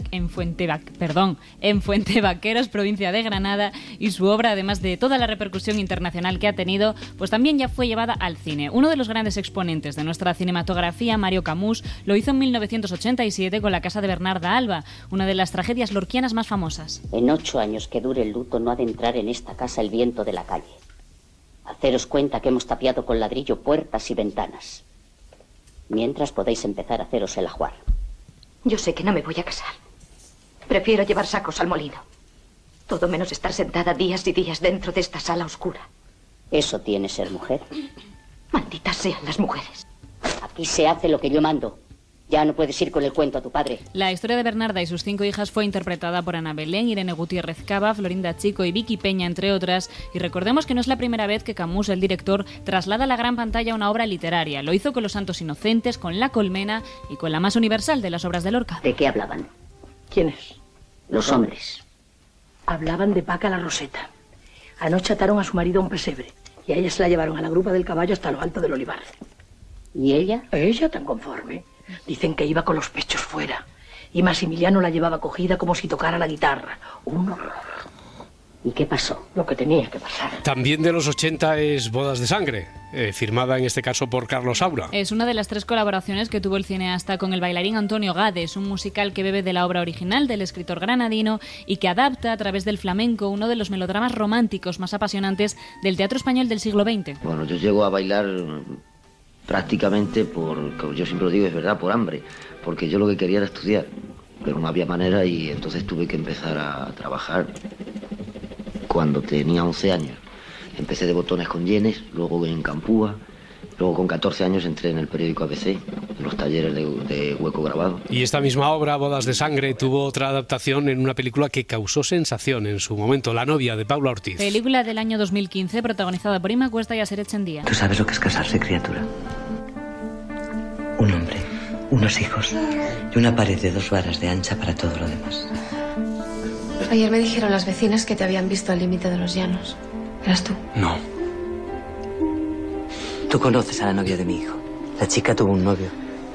en Fuentevaqueros, provincia de Granada, y su obra, además de toda la repercusión internacional que ha tenido, pues también ya fue llevada al cine. Uno de los grandes exponentes de nuestra cinematografía, Mario Camus, lo hizo en 1987 con La casa de Bernarda Alba, una de las tragedias lorquianas más famosas. En 8 años que dure el luto no ha de entrar en esta casa el viento de la calle. Haceros cuenta que hemos tapiado con ladrillo puertas y ventanas. Mientras podéis empezar a haceros el ajuar. Yo sé que no me voy a casar. Prefiero llevar sacos al molino. Todo menos estar sentada días y días dentro de esta sala oscura. ¿Eso tiene ser mujer? Malditas sean las mujeres. Aquí se hace lo que yo mando. Ya no puedes ir con el cuento a tu padre. La historia de Bernarda y sus 5 hijas fue interpretada por Ana Belén, Irene Gutiérrez Cava, Florinda Chico y Vicky Peña, entre otras. Y recordemos que no es la primera vez que Camus, el director, traslada a la gran pantalla una obra literaria. Lo hizo con Los Santos Inocentes, con La Colmena y con la más universal de las obras de Lorca. ¿De qué hablaban? ¿Quiénes? Los hombres. Hablaban de Paca la Roseta. Anoche ataron a su marido a un pesebre y a ella se la llevaron a la grupa del caballo hasta lo alto del olivar. ¿Y ella? Ella tan conforme. Dicen que iba con los pechos fuera, y Maximiliano la llevaba cogida como si tocara la guitarra. Un horror. ¿Y qué pasó? Lo que tenía que pasar. También de los 80 es Bodas de Sangre, firmada en este caso por Carlos Saura. Es una de las 3 colaboraciones que tuvo el cineasta con el bailarín Antonio Gades, un musical que bebe de la obra original del escritor granadino y que adapta a través del flamenco uno de los melodramas románticos más apasionantes del teatro español del siglo XX. Bueno, yo llego a bailar prácticamente como yo siempre lo digo, es verdad, por hambre, porque yo lo que quería era estudiar, pero no había manera y entonces tuve que empezar a trabajar. Cuando tenía 11 años empecé de botones con yenes, luego en Campúa, luego con 14 años entré en el periódico ABC, en los talleres de hueco grabado. Y esta misma obra, Bodas de Sangre, tuvo otra adaptación en una película que causó sensación en su momento, La novia, de Paula Ortiz. Película del año 2015 protagonizada por Ima Cuesta y Asier Echendía. ¿Tú sabes lo que es casarse, criatura? Un hombre, unos hijos y una pared de 2 varas de ancha para todo lo demás. Ayer me dijeron las vecinas que te habían visto al límite de los llanos. ¿Eras tú? No. Tú conoces a la novia de mi hijo. La chica tuvo un novio.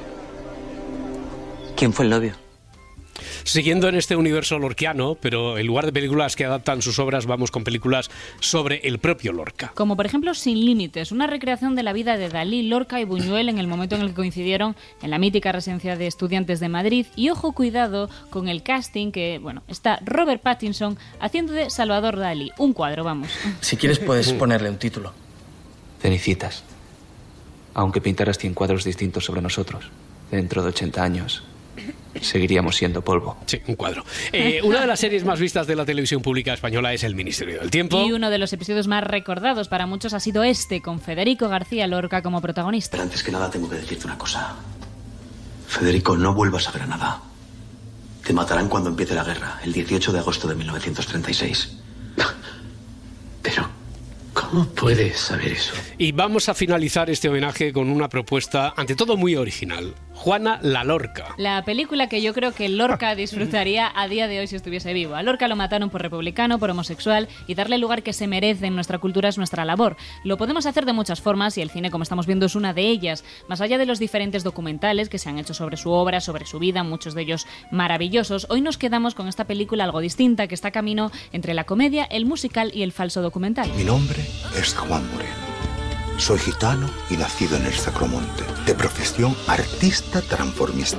¿Quién fue el novio? Siguiendo en este universo lorquiano, pero en lugar de películas que adaptan sus obras, vamos con películas sobre el propio Lorca. Como por ejemplo Sin límites, una recreación de la vida de Dalí, Lorca y Buñuel en el momento en el que coincidieron en la mítica residencia de estudiantes de Madrid. Y ojo, cuidado con el casting que, está Robert Pattinson haciendo de Salvador Dalí. Un cuadro, vamos. Si quieres puedes ponerle un título. Cenicitas. Aunque pintaras 100 cuadros distintos sobre nosotros, dentro de 80 años... seguiríamos siendo polvo. Sí, un cuadro. Una de las series más vistas de la televisión pública española es El Ministerio del Tiempo. Y uno de los episodios más recordados para muchos ha sido este, con Federico García Lorca como protagonista. Pero antes que nada tengo que decirte una cosa. Federico, no vuelvas a Granada. Te matarán cuando empiece la guerra, el 18 de agosto de 1936. Pero... ¿cómo puedes saber eso? Y vamos a finalizar este homenaje con una propuesta, ante todo muy original. Juana la Lorca. La película que yo creo que Lorca disfrutaría a día de hoy si estuviese vivo. A Lorca lo mataron por republicano, por homosexual, y darle el lugar que se merece en nuestra cultura es nuestra labor. Lo podemos hacer de muchas formas y el cine, como estamos viendo, es una de ellas. Más allá de los diferentes documentales que se han hecho sobre su obra, sobre su vida, muchos de ellos maravillosos, hoy nos quedamos con esta película algo distinta que está camino entre la comedia, el musical y el falso documental. Mi nombre es Juan Moreno. Soy gitano y nacido en el Sacromonte. De profesión artista transformista.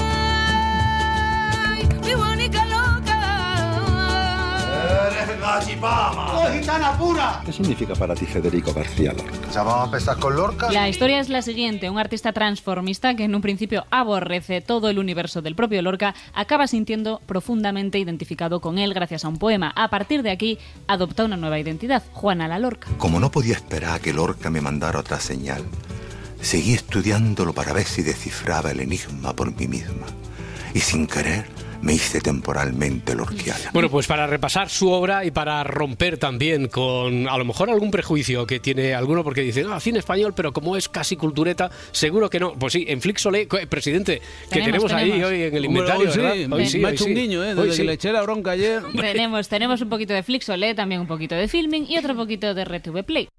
Mi Juanica loca. Eres gachipama. ¡Oh, gitana pura! ¿Qué significa para ti Federico García Lorca? ¿Ya vamos a empezar con Lorca? La historia es la siguiente. Un artista transformista que en un principio aborrece todo el universo del propio Lorca acaba sintiendo profundamente identificado con él gracias a un poema. A partir de aquí adopta una nueva identidad, Juana la Lorca. Como no podía esperar a que Lorca me mandara otra señal, seguí estudiándolo para ver si descifraba el enigma por mí misma. Y sin querer me hice temporalmente lorquiana. Bueno, pues para repasar su obra y para romper también con a lo mejor algún prejuicio que tiene alguno, porque dice, cine español, pero como es casi cultureta, seguro que no. Pues sí, en Flixolé, presidente, que tenemos ahí hoy en el inventario, hoy ¿verdad? Hoy sí, me ha hecho un guiño, desde que le eché la bronca ayer. Tenemos un poquito de Flixolé, también un poquito de Filming y otro poquito de RTV Play.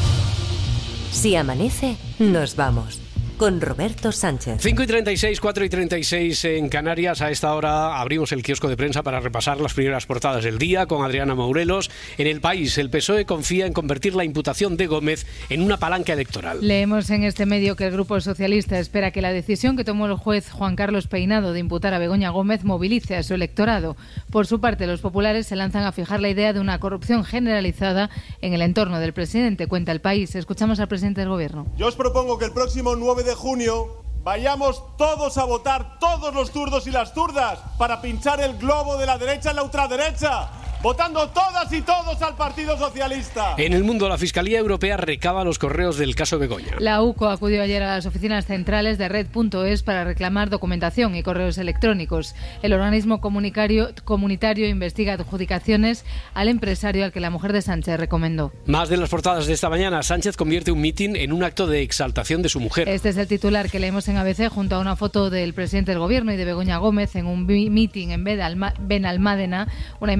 Si amanece, nos vamos. Con Roberto Sánchez. 5:36, 4:36 en Canarias. A esta hora abrimos el kiosco de prensa para repasar las primeras portadas del día con Adriana Mourelos. En El País, el PSOE confía en convertir la imputación de Gómez en una palanca electoral. Leemos en este medio que el Grupo Socialista espera que la decisión que tomó el juez Juan Carlos Peinado de imputar a Begoña Gómez movilice a su electorado. Por su parte, los populares se lanzan a fijar la idea de una corrupción generalizada en el entorno del presidente, cuenta El País. Escuchamos al presidente del Gobierno. Yo os propongo que el próximo 9 de junio vayamos todos a votar, todos los zurdos y las zurdas, para pinchar el globo de la derecha en la ultraderecha, votando todas y todos al Partido Socialista. En El Mundo, la Fiscalía Europea recaba los correos del caso Begoña. La UCO acudió ayer a las oficinas centrales de Red.es para reclamar documentación y correos electrónicos. El organismo comunitario investiga adjudicaciones al empresario al que la mujer de Sánchez recomendó. Más de las portadas de esta mañana. Sánchez convierte un mitin en un acto de exaltación de su mujer. Este es el titular que leemos en ABC junto a una foto del presidente del Gobierno y de Begoña Gómez en un mitin en Benalmádena, una imagen que encontramos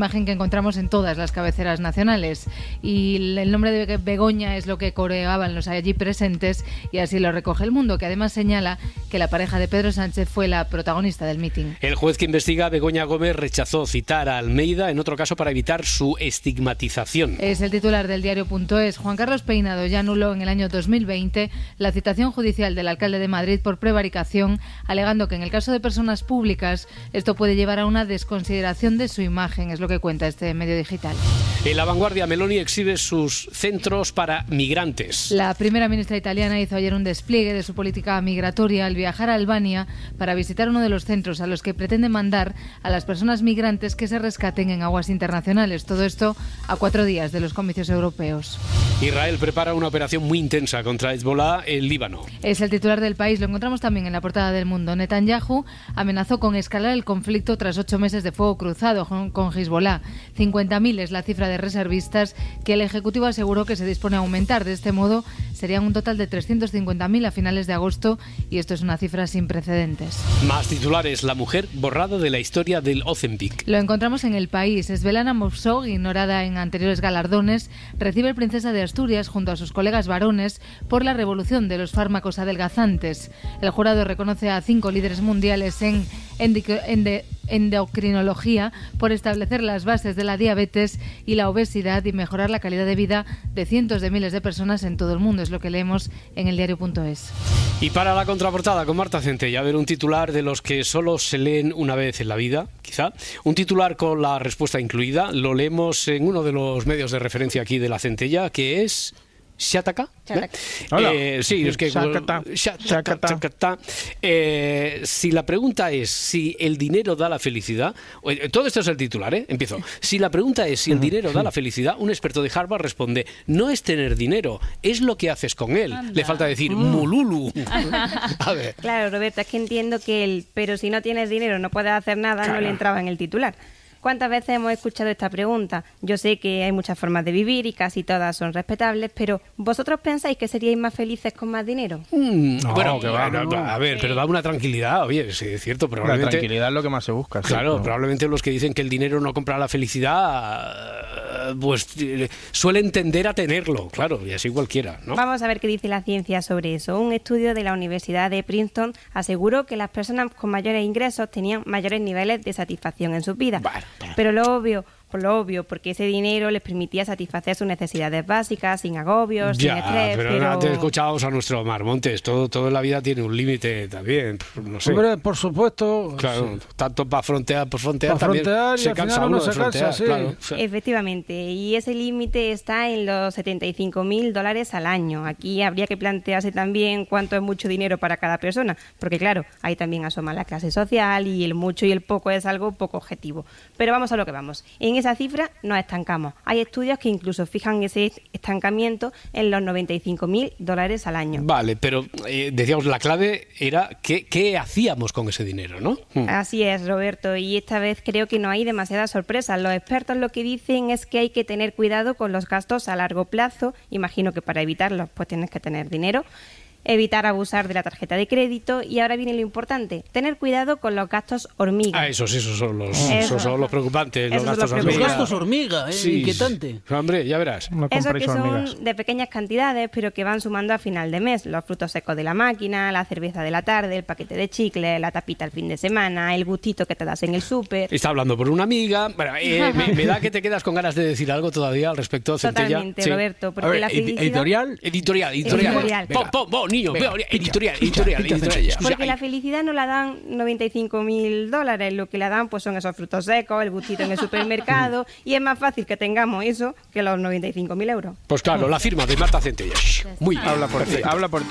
encontramos en todas las cabeceras nacionales. Y el nombre de Begoña es lo que coreaban los allí presentes, y así lo recoge El Mundo, que además señala que la pareja de Pedro Sánchez fue la protagonista del mitin. El juez que investiga a Begoña Gómez rechazó citar a Almeida, en otro caso para evitar su estigmatización. Es el titular del diario.es. Juan Carlos Peinado ya anuló en el año 2020 la citación judicial del alcalde de Madrid por prevaricación, alegando que en el caso de personas públicas esto puede llevar a una desconsideración de su imagen, es lo que cuenta este medio digital. En La Vanguardia, Meloni exhibe sus centros para migrantes. La primera ministra italiana hizo ayer un despliegue de su política migratoria al viajar a Albania para visitar uno de los centros a los que pretende mandar a las personas migrantes que se rescaten en aguas internacionales. Todo esto a 4 días de los comicios europeos. Israel prepara una operación muy intensa contra Hezbollah en Líbano. Es el titular del País, lo encontramos también en la portada del Mundo. Netanyahu amenazó con escalar el conflicto tras 8 meses de fuego cruzado con Hezbollah. 50.000 es la cifra de reservistas que el Ejecutivo aseguró que se dispone a aumentar. De este modo, serían un total de 350.000 a finales de agosto, y esto es una cifra sin precedentes. Más titulares. La mujer borrada de la historia del Ozempic. Lo encontramos en El País. Svetlana Mosov, ignorada en anteriores galardones, recibe el Princesa de Asturias junto a sus colegas varones por la revolución de los fármacos adelgazantes. El jurado reconoce a 5 líderes mundiales en endocrinología por establecer las bases de la diabetes y la obesidad y mejorar la calidad de vida de cientos de miles de personas en todo el mundo. Es lo que leemos en el diario.es. Y para la contraportada con Marta Centella, a ver, un titular de los que solo se leen una vez en la vida, quizá. Un titular con la respuesta incluida. Lo leemos en uno de los medios de referencia aquí de la Centella, que es... ¿Shataka? Sí, es que... Si la pregunta es si el dinero da la felicidad... Todo esto es el titular, Empiezo. Si la pregunta es si el dinero da la felicidad, un experto de Harvard responde: no es tener dinero, es lo que haces con él. Anda. Le falta decir mululu. A ver. Claro, Roberto, es que entiendo que pero si no tienes dinero no puedes hacer nada, claro, no le entraba en el titular. ¿Cuántas veces hemos escuchado esta pregunta? Yo sé que hay muchas formas de vivir y casi todas son respetables, pero ¿vosotros pensáis que seríais más felices con más dinero? No, bueno, que va, no, a ver, pero da una tranquilidad, oye, sí, es cierto, probablemente... La tranquilidad es lo que más se busca. Claro, sí, probablemente los que dicen que el dinero no compra la felicidad, pues suelen tender a tenerlo, claro, y así cualquiera, ¿no? Vamos a ver qué dice la ciencia sobre eso. Un estudio de la Universidad de Princeton aseguró que las personas con mayores ingresos tenían mayores niveles de satisfacción en sus vidas. Pero lo obvio, porque ese dinero les permitía satisfacer sus necesidades básicas, sin agobios, sin estrés. Pero antes escuchábamos a nuestro Omar Montes, todo en la vida tiene un límite también, no sé. Hombre, por supuesto. Claro, tanto para frontear también frontear, se cansa uno de frontear. Sí. Claro. Efectivamente, y ese límite está en los $75.000 al año. Aquí habría que plantearse también cuánto es mucho dinero para cada persona, porque claro, ahí también asoma la clase social y el mucho y el poco es algo poco objetivo. Pero vamos a lo que vamos. En esa cifra nos estancamos. Hay estudios que incluso fijan ese estancamiento en los $95.000 al año. Vale, pero decíamos, la clave era qué hacíamos con ese dinero, ¿no? Así es, Roberto, y esta vez creo que no hay demasiadas sorpresas. Los expertos lo que dicen es que hay que tener cuidado con los gastos a largo plazo. Imagino que para evitarlos pues tienes que tener dinero. Evitar abusar de la tarjeta de crédito y ahora viene lo importante, tener cuidado con los gastos hormiga. Esos son los preocupantes, los gastos hormiga. Los gastos hormiga, sí, inquietante. Hombre, ya verás. Esos que son de pequeñas cantidades, pero que van sumando a final de mes. Los frutos secos de la máquina, la cerveza de la tarde, el paquete de chicle, la tapita el fin de semana, el gustito que te das en el súper. Está hablando por una amiga. Bueno, me da que te quedas con ganas de decir algo todavía al respecto, Centella. Totalmente, sí. Roberto, porque ver, la felicidad... Editorial. Niño, editorial. Porque la felicidad no la dan $95.000, lo que la dan pues son esos frutos secos, el gustito en el supermercado, y es más fácil que tengamos eso que los 95.000 euros. Pues claro, la firma de Marta Centella. Muy bien. Habla por ti.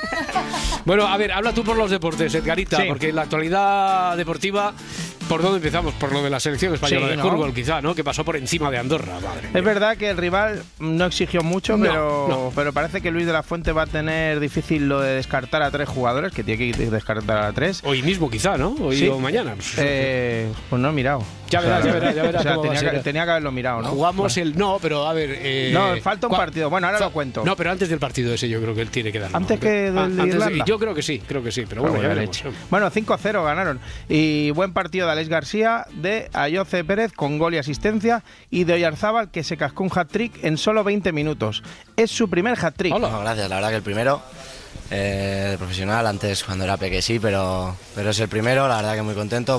Bueno, a ver, habla tú por los deportes, Edgarita, sí, porque en la actualidad deportiva, ¿por dónde empezamos? Por lo de la selección española de fútbol, quizá, ¿no? Que pasó por encima de Andorra, madre mía. Es verdad que el rival no exigió mucho, pero parece que Luis de la Fuente va a tener difícil lo de descartar a 3 jugadores, que tiene que descartar a 3. Hoy mismo quizá, ¿no? Hoy o mañana. Pues no he mirado. Ya verás. O sea, tenía que haberlo mirado, ¿no? Jugamos no, pero a ver... no, falta un partido. Bueno, ahora lo cuento. No, pero antes del partido ese yo creo que él tiene que darlo. ¿Antes que del de Irlanda? Yo creo que sí, pero bueno, ya veremos. Bueno, 5-0 ganaron. Y buen partido de Alex García, de Ayoce Pérez con gol y asistencia, y de Oyarzábal, que se cascó un hat-trick en solo 20 minutos. Es su primer hat-trick. No, gracias, la verdad que el primero de profesional, antes cuando era peque sí, pero es el primero, la verdad que muy contento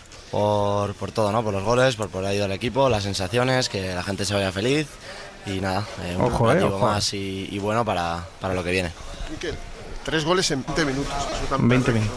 por todo, ¿no? Por los goles, por ayudar al equipo, las sensaciones, que la gente se vaya feliz y nada, un objetivo más y bueno para lo que viene. Miquel, 3 goles en 20 minutos. 20 minutos.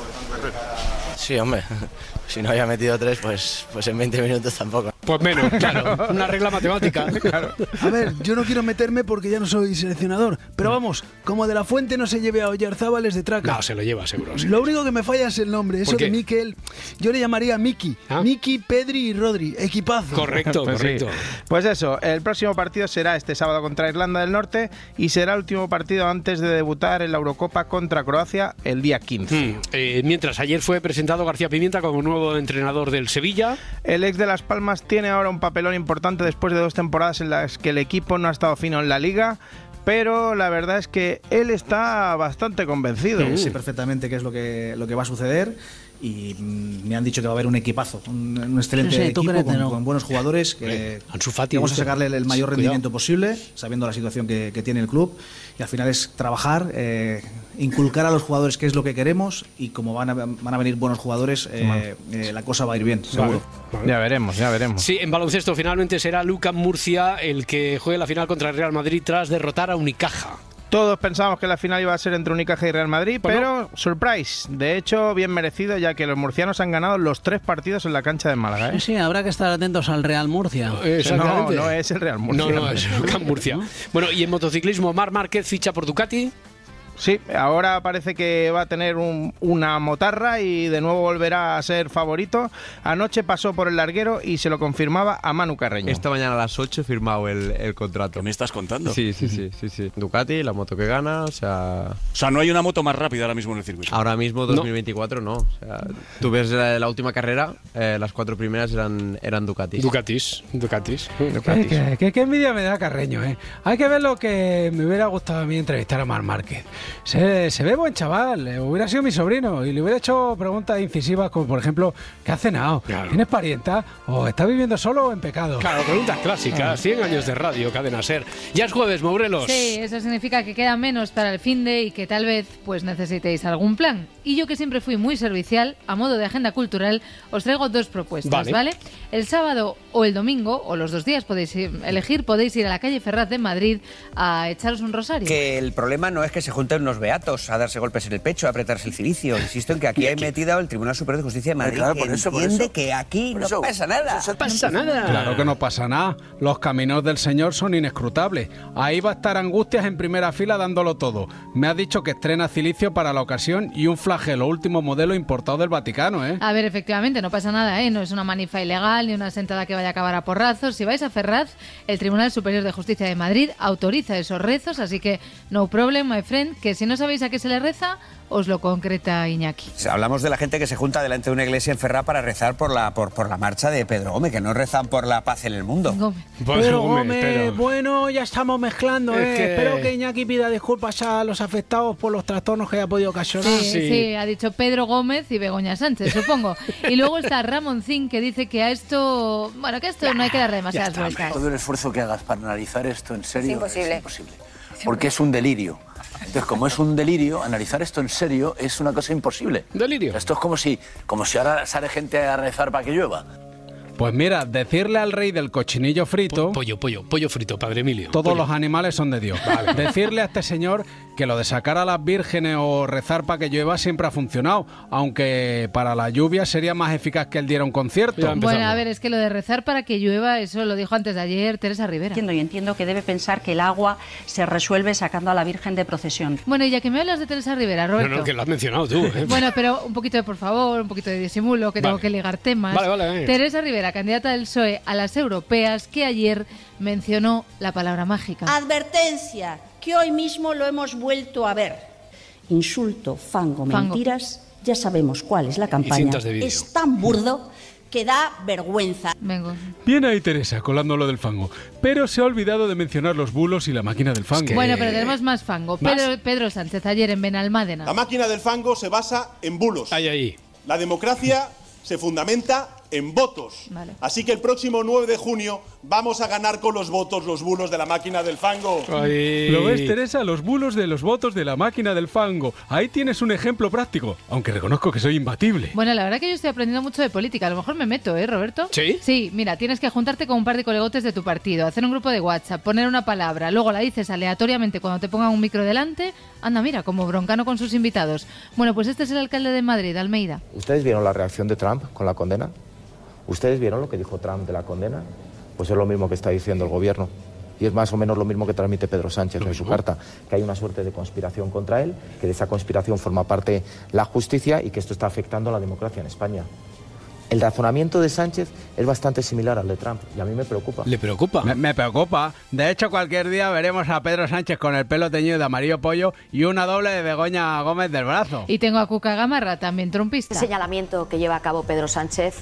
Sí, hombre, si no había metido 3, pues en 20 minutos tampoco. Pues menos, claro, una regla matemática. Claro. A ver, yo no quiero meterme porque ya no soy seleccionador, pero vamos, como De la Fuente no se lleve a Oyarzábal es de traca. No, se lo lleva seguro. Sí. Lo único que me falla es el nombre, eso de Miquel, yo le llamaría Miki. Miki, Pedri y Rodri, equipazo. Correcto, pues correcto. Sí. Pues eso, el próximo partido será este sábado contra Irlanda del Norte y será el último partido antes de debutar en la Eurocopa contra Croacia el día 15. Mientras ayer fue presentado García Pimienta como nuevo entrenador del Sevilla. El ex de Las Palmas tiene ahora un papelón importante después de 2 temporadas en las que el equipo no ha estado fino en la Liga, pero la verdad es que él está bastante convencido. Sé perfectamente qué es lo que va a suceder y me han dicho que va a haber un equipazo, un excelente equipo con buenos jugadores que vamos a sacarle el mayor rendimiento posible, sabiendo la situación que tiene el club, y al final es trabajar, inculcar a los jugadores qué es lo que queremos, y como van a venir buenos jugadores, la cosa va a ir bien, seguro. Vale. Ya veremos. Sí, en baloncesto finalmente será Lucas Murcia el que juegue la final contra el Real Madrid tras derrotar a Unicaja. Todos pensábamos que la final iba a ser entre Unicaja y Real Madrid, pero surprise. De hecho, bien merecido, ya que los murcianos han ganado los 3 partidos en la cancha de Málaga. Sí, habrá que estar atentos al Real Murcia. No es el Real Murcia. No, es Lucas Murcia. Bueno, y en motociclismo, Marc Márquez ficha por Ducati. Sí, ahora parece que va a tener una motarra y de nuevo volverá a ser favorito. Anoche pasó por el larguero y se lo confirmaba a Manu Carreño. Esta mañana a las 8 he firmado el contrato. ¿Qué me estás contando? Sí. Ducati, la moto que gana, o sea, no hay una moto más rápida ahora mismo en el circuito. Ahora mismo, 2024, no. O sea, tú ves la última carrera, las 4 primeras eran Ducatis. Ducatis. ¿Qué envidia me da Carreño, ¿eh? Hay que ver lo que me hubiera gustado a mí entrevistar a Marc Márquez. Se ve buen chaval, hubiera sido mi sobrino y le hubiera hecho preguntas incisivas como, por ejemplo, ¿qué has cenado? Claro. ¿Tienes parienta? ¿O estás viviendo solo o en pecado? Claro, preguntas clásicas, 100 años de radio, Cadena Ser. Ya es jueves, Morelos. Sí, eso significa que queda menos para el finde y que tal vez pues necesitéis algún plan. Y yo, que siempre fui muy servicial, a modo de agenda cultural, os traigo 2 propuestas, ¿vale? El sábado o el domingo, o los 2 días podéis elegir, podéis ir a la calle Ferraz de Madrid a echaros un rosario. Que el problema no es que se junten unos beatos a darse golpes en el pecho, a apretarse el cilicio. Insisto en que aquí hay metido el Tribunal Superior de Justicia de Madrid, claro, que entiende que aquí no pasa nada. No pasa nada. Claro que no pasa nada. Los caminos del Señor son inescrutables. Ahí va a estar Angustias en primera fila dándolo todo. Me ha dicho que estrena cilicio para la ocasión y un flagelo último modelo importado del Vaticano, ¿eh? A ver, efectivamente, no pasa nada, ¿eh? No es una manifa ilegal ni una sentada que vaya a acabar a porrazos. Si vais a Ferraz, el Tribunal Superior de Justicia de Madrid autoriza esos rezos, así que no problem, my friend, que si no sabéis a qué se le reza, os lo concreta Iñaki. Hablamos de la gente que se junta delante de una iglesia en Ferraz para rezar por la marcha de Pedro Gómez, que no rezan por la paz en el mundo. Pedro Gómez, bueno, ya estamos mezclando, Espero que Iñaki pida disculpas a los afectados por los trastornos que haya podido ocasionar. Sí, ha dicho Pedro Gómez y Begoña Sánchez, supongo. Y luego está Ramoncín, que dice que a esto no hay que darle demasiadas vueltas. Todo el esfuerzo que hagas para analizar esto en serio es imposible. Porque es un delirio. Entonces, como es un delirio, analizar esto en serio es una cosa imposible. Delirio. Esto es como si ahora sale gente a rezar para que llueva. Pues mira, decirle al rey del cochinillo frito... Pollo frito, padre Emilio. Todos los animales son de Dios. Vale. Decirle a este señor que lo de sacar a las vírgenes o rezar para que llueva siempre ha funcionado, aunque para la lluvia sería más eficaz que él diera un concierto. Bueno, a ver, es que lo de rezar para que llueva, eso lo dijo antes de ayer Teresa Rivera. Entiendo que debe pensar que el agua se resuelve sacando a la Virgen de procesión. Bueno, y ya que me hablas de Teresa Rivera, Roberto... No, que lo has mencionado tú. Bueno, pero un poquito de por favor, un poquito de disimulo, que tengo que ligar temas. Vale. Teresa Rivera, candidata del PSOE a las europeas, que ayer mencionó la palabra mágica. Advertencia, que hoy mismo lo hemos vuelto a ver. Insulto, fango. Mentiras, ya sabemos cuál es la campaña. Es tan burdo que da vergüenza. Vengo. Bien ahí Teresa, colando lo del fango, pero se ha olvidado de mencionar los bulos y la máquina del fango. Bueno, pero tenemos más fango. Pedro Sánchez ayer en Benalmádena. La máquina del fango se basa en bulos. Ahí. La democracia se fundamenta en votos. Vale. Así que el próximo 9 de junio vamos a ganar con los votos los bulos de la máquina del fango. Ay. ¿Lo ves, Teresa? Los bulos de los votos de la máquina del fango. Ahí tienes un ejemplo práctico, aunque reconozco que soy imbatible. Bueno, la verdad que yo estoy aprendiendo mucho de política. A lo mejor me meto, Roberto? ¿Sí? Sí, mira, tienes que juntarte con un par de colegotes de tu partido, hacer un grupo de WhatsApp, poner una palabra, luego la dices aleatoriamente cuando te pongan un micro delante. Anda, mira, como Broncano con sus invitados. Bueno, pues este es el alcalde de Madrid, Almeida. ¿Ustedes vieron la reacción de Trump con la condena? ¿Ustedes vieron lo que dijo Trump de la condena? Pues es lo mismo que está diciendo el gobierno. Y es más o menos lo mismo que transmite Pedro Sánchez en su carta, que hay una suerte de conspiración contra él, que de esa conspiración forma parte la justicia y que esto está afectando a la democracia en España. El razonamiento de Sánchez es bastante similar al de Trump y a mí me preocupa. ¿Le preocupa? Me preocupa. De hecho, cualquier día veremos a Pedro Sánchez con el pelo teñido de amarillo pollo y una doble de Begoña Gómez del brazo. Y tengo a Cuca Gamarra, también trumpista. El señalamiento que lleva a cabo Pedro Sánchez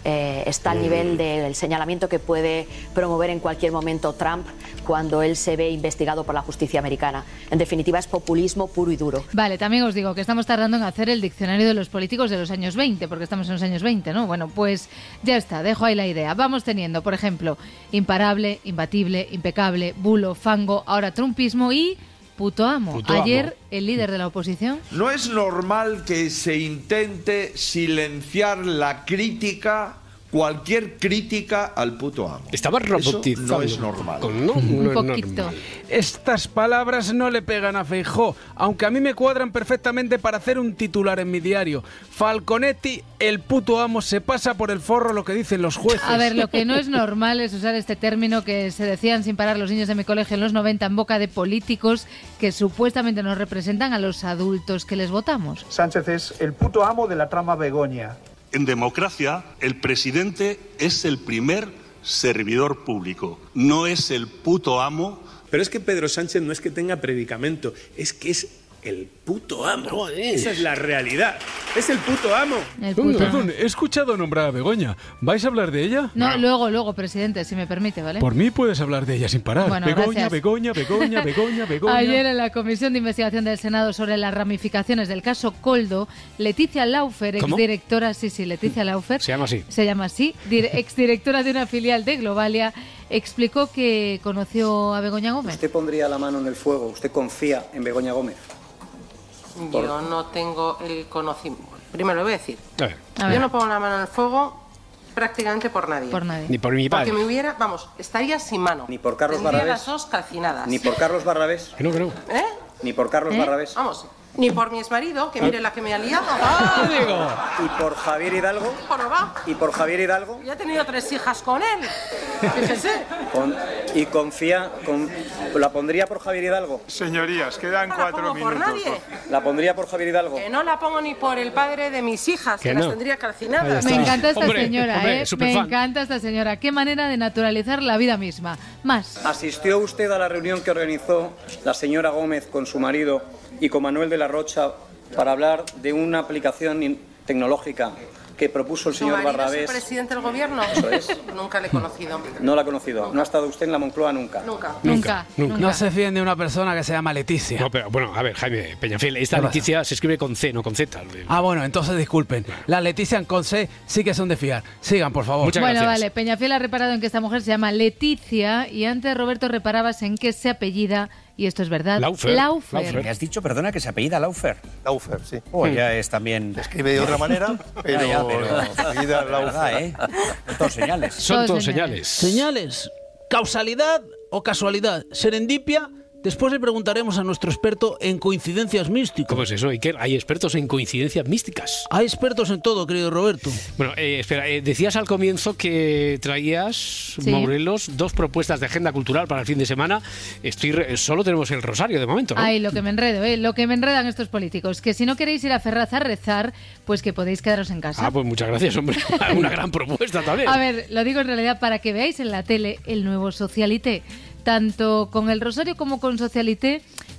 está al nivel del señalamiento que puede promover en cualquier momento Trump cuando él se ve investigado por la justicia americana. En definitiva, es populismo puro y duro. Vale, también os digo que estamos tardando en hacer el diccionario de los políticos de los años 20, porque estamos en los años 20, ¿no? Bueno, pues ya está, dejo ahí la idea. Vamos teniendo, por ejemplo, imparable, imbatible, impecable, bulo, fango, ahora trumpismo y puto amo. Ayer, el líder de la oposición... No es normal que se intente silenciar la crítica, cualquier crítica al puto amo. Estaba robotizado. Eso no es normal. Un poquito. Estas palabras no le pegan a Feijóo, aunque a mí me cuadran perfectamente para hacer un titular en mi diario. Falconetti, el puto amo, se pasa por el forro lo que dicen los jueces. A ver, lo que no es normal es usar este término que se decían sin parar los niños de mi colegio en los 90 en boca de políticos que supuestamente nos representan a los adultos que les votamos. Sánchez es el puto amo de la trama Begoña. En democracia, el presidente es el primer servidor público, no es el puto amo. Pero es que Pedro Sánchez no es que tenga predicamento, es que es el puto amo. Esa es la realidad. Es el puto amo. Perdón, he escuchado nombrar a Begoña. ¿Vais a hablar de ella? No, luego, presidente, si me permite, ¿vale? Por mí puedes hablar de ella sin parar. Bueno, Begoña. Ayer en la Comisión de Investigación del Senado sobre las ramificaciones del caso Koldo, Leticia Laufer, exdirectora... Sí, Leticia Laufer. Se llama así, exdirectora de una filial de Globalia, explicó que conoció a Begoña Gómez. ¿Usted pondría la mano en el fuego? ¿Usted confía en Begoña Gómez? Yo no tengo el conocimiento. Primero lo voy a decir. A ver. Yo no pongo la mano en el fuego prácticamente por nadie. Ni por mi padre. Porque me hubiera, estaría sin mano. Ni por Carlos Tendría Barrabés. las dos calcinadas. Ni por Carlos Barrabés. Que no. ¿Eh? Ni por Carlos Barrabés. Vamos. Ni por mi exmarido, que mire la que me ha liado. ¿Y por Javier Hidalgo? ¿Y por Javier Hidalgo? Ya he tenido 3 hijas con él. Fíjese. ¿Y confía? ¿La pondría por Javier Hidalgo? Señorías, quedan 4 minutos. Por nadie. ¿La pondría por Javier Hidalgo? Que no la pongo ni por el padre de mis hijas, que las tendría calcinadas. Me encanta esta señora, me encanta esta señora. Qué manera de naturalizar la vida misma. Más. ¿Asistió usted a la reunión que organizó la señora Gómez con su marido y con Manuel de la Rocha para hablar de una aplicación tecnológica que propuso el señor Barrabés? ¿Es el presidente del gobierno? Eso es. Nunca le he conocido. No la ha conocido. ¿No ha estado usted en la Moncloa nunca? Nunca. No se fíen de una persona que se llama Leticia. No, pero bueno, a ver, Jaime Peñafiel, esta Leticia se escribe con C, no con Z. Bueno, entonces disculpen. Las Leticias con C sí que son de fiar. Sigan, por favor. Muchas gracias. Vale, Peñafiel ha reparado en que esta mujer se llama Leticia y antes, Roberto, reparabas en que se apellida, y esto es verdad, Laufer. ¿Me has dicho, perdona, que se apellida Laufer? Laufer, sí. Ya es también... Se escribe de otra manera, pero... apellida Laufer. Son señales. Son todos señales. Señales. ¿Causalidad o casualidad? ¿Serendipia? Después le preguntaremos a nuestro experto en coincidencias místicas. ¿Cómo es eso, Iker? ¿Hay expertos en coincidencias místicas? Hay expertos en todo, querido Roberto. Bueno, espera, decías al comienzo que traías, Morelos, 2 propuestas de agenda cultural para el fin de semana. Solo tenemos el rosario de momento, ¿no? Ay, lo que me enredo, lo que me enredan estos políticos. Que si no queréis ir a Ferraz a rezar, pues que podéis quedaros en casa. Pues muchas gracias, hombre. Una gran propuesta también. A ver, lo digo en realidad para que veáis en la tele el nuevo Socialité. Tanto con el rosario como con Socialité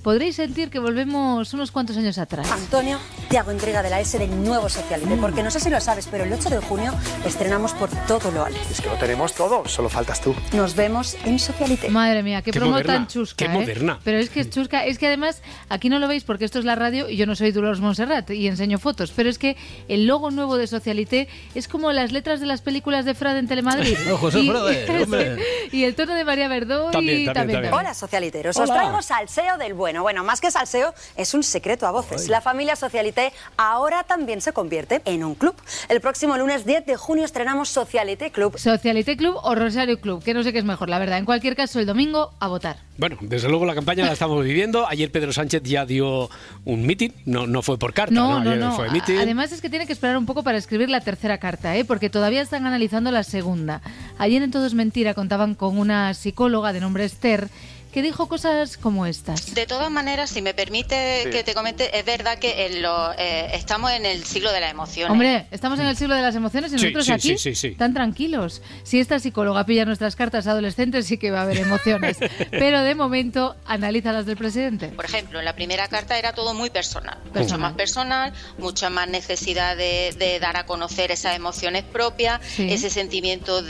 podréis sentir que volvemos unos cuantos años atrás. Antonio, te hago entrega de la S del nuevo Socialite, porque no sé si lo sabes, pero el 8 de junio estrenamos por todo lo alto. Es que lo tenemos todo, solo faltas tú. Nos vemos en Socialite. Madre mía, qué promo moderna, tan chusca. qué moderna. Pero es que es chusca, es que además aquí no lo veis porque esto es la radio y yo no soy Dolores Montserrat y enseño fotos, pero es que el logo nuevo de Socialite es como las letras de las películas de Frade en Telemadrid. No, José Frade, hombre. Y el tono de María Verdó también. Hola, socialiteros. Os traigo salseo del bueno. Bueno, más que salseo, es un secreto a voces. La familia Socialite ahora también se convierte en un club. El próximo lunes 10 de junio estrenamos Socialite Club. Socialite Club o Rosario Club, que no sé qué es mejor, la verdad. En cualquier caso, el domingo a votar. Bueno, desde luego la campaña la estamos viviendo. Ayer Pedro Sánchez ya dio un mitin, no fue por carta, No. Fue mitin. Además es que tiene que esperar un poco para escribir la tercera carta, porque todavía están analizando la segunda. Ayer en Todo es Mentira contaban con una psicóloga de nombre Esther que dijo cosas como estas. De todas maneras, si me permite que te comente, es verdad que estamos en el siglo de las emociones. Hombre, estamos en el siglo de las emociones y nosotros aquí tan tranquilos. Si esta psicóloga pilla nuestras cartas adolescentes sí que va a haber emociones. Pero de momento analiza las del presidente. Por ejemplo, en la primera carta era todo muy personal. Mucho más personal, mucha más necesidad de dar a conocer esas emociones propias, ese sentimiento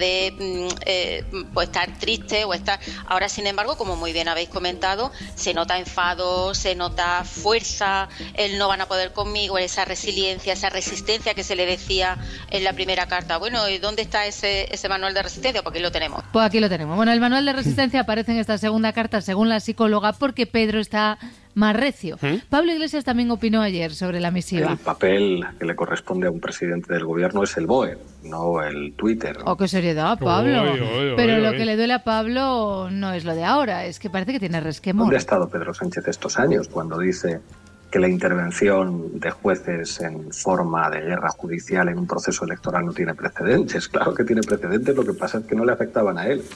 de pues estar triste o estar... Ahora, sin embargo, como muy bien habéis comentado, se nota enfado, se nota fuerza, el no van a poder conmigo, esa resiliencia, esa resistencia que se le decía en la primera carta. Bueno, ¿y dónde está ese manual de resistencia? Porque aquí lo tenemos. Pues aquí lo tenemos. Bueno, el manual de resistencia aparece en esta segunda carta, según la psicóloga, porque Pedro está más recio. Pablo Iglesias también opinó ayer sobre la misiva. El papel que le corresponde a un presidente del gobierno es el BOE, no el Twitter. Oh, qué seriedad, Pablo. Pero lo que le duele a Pablo no es lo de ahora, es que parece que tiene resquemor. ¿Dónde ha estado Pedro Sánchez estos años cuando dice que la intervención de jueces en forma de guerra judicial en un proceso electoral no tiene precedentes? Claro que tiene precedentes, lo que pasa es que no le afectaban a él.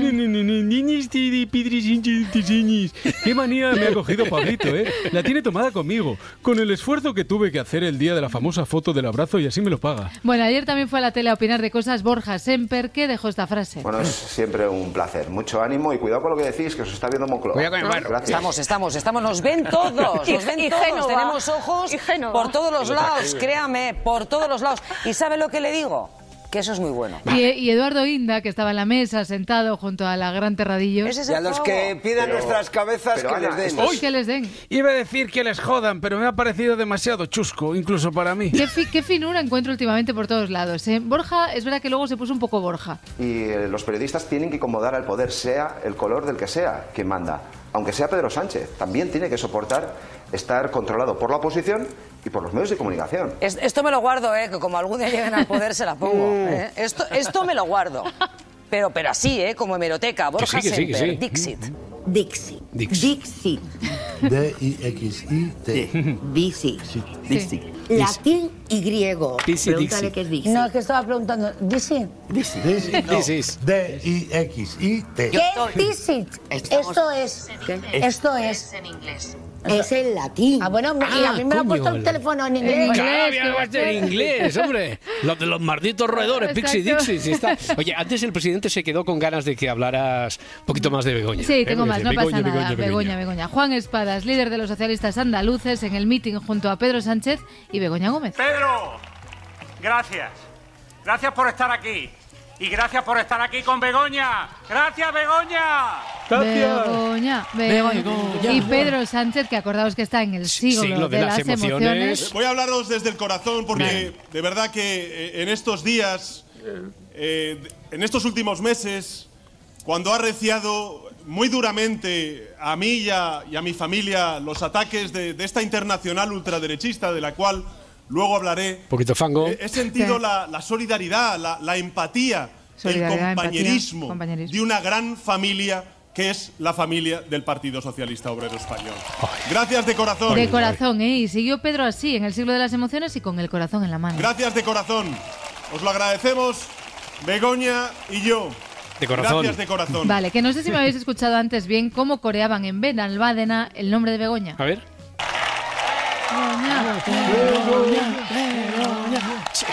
Qué manía me ha cogido Pablito, ¿eh? La tiene tomada conmigo, con el esfuerzo que tuve que hacer el día de la famosa foto del abrazo y así me lo paga. Bueno, ayer también fue a la tele a opinar de cosas Borja Semper, que dejó esta frase. Bueno, es siempre un placer. Mucho ánimo y cuidado con lo que decís, que os está viendo Moncloa. Estamos, nos ven todos, tenemos ojos por todos los lados, créame, por todos los lados. ¿Y sabe lo que le digo? Que eso es muy bueno. Y Eduardo Inda, que estaba en la mesa, sentado junto a la gran Terradillo. Y a los que pidan nuestras cabezas, que les den. Que les den. Iba a decir que les jodan, pero me ha parecido demasiado chusco, incluso para mí. Qué finura encuentro últimamente por todos lados. Borja, es verdad que luego se puso un poco Borja. Y los periodistas tienen que incomodar al poder, sea el color del que sea quien manda. Aunque sea Pedro Sánchez, también tiene que soportar estar controlado por la oposición y por los medios de comunicación. Esto me lo guardo, que como algún día lleguen al poder se la pongo. Esto me lo guardo. Pero así, como hemeroteca. Borja Semper, Dixit. Dixit. Dixit. D-I-X-I-T. Dixit. Latín y griego. Pregúntale qué es Dixit. No, es que estaba preguntando. ¿Dixit? Dixit. D-I-X-I-T. ¿Qué Dixit? Esto es. Esto es. En inglés. Es el latín. Bueno, y a mí me lo ha puesto el teléfono en inglés. En inglés, hombre. Los de los malditos roedores, Pixie Dixie. Si está. Oye, antes el presidente se quedó con ganas de que hablaras un poquito más de Begoña. Sí, tengo más, no pasa nada. Begoña. Juan Espadas, líder de los socialistas andaluces, en el mitin junto a Pedro Sánchez y Begoña Gómez. Pedro, gracias. Gracias por estar aquí. Y gracias por estar aquí con Begoña. ¡Gracias, Begoña! ¡Gracias! Begoña. Y Pedro Sánchez, que acordaos que está en el siglo de las emociones. Voy a hablaros desde el corazón porque de verdad que en estos días, en estos últimos meses, cuando ha arreciado muy duramente a mí y a mi familia los ataques de esta internacional ultraderechista, de la cual luego hablaré. Poquito fango. He sentido la solidaridad, la empatía, el compañerismo de una gran familia que es la familia del Partido Socialista Obrero Español. Gracias de corazón. De corazón, Y siguió Pedro así, en el siglo de las emociones y con el corazón en la mano. Gracias de corazón. Os lo agradecemos, Begoña y yo. De corazón. Gracias de corazón. Vale, que no sé si me habéis escuchado antes bien cómo coreaban en Benalmádena el nombre de Begoña. A ver.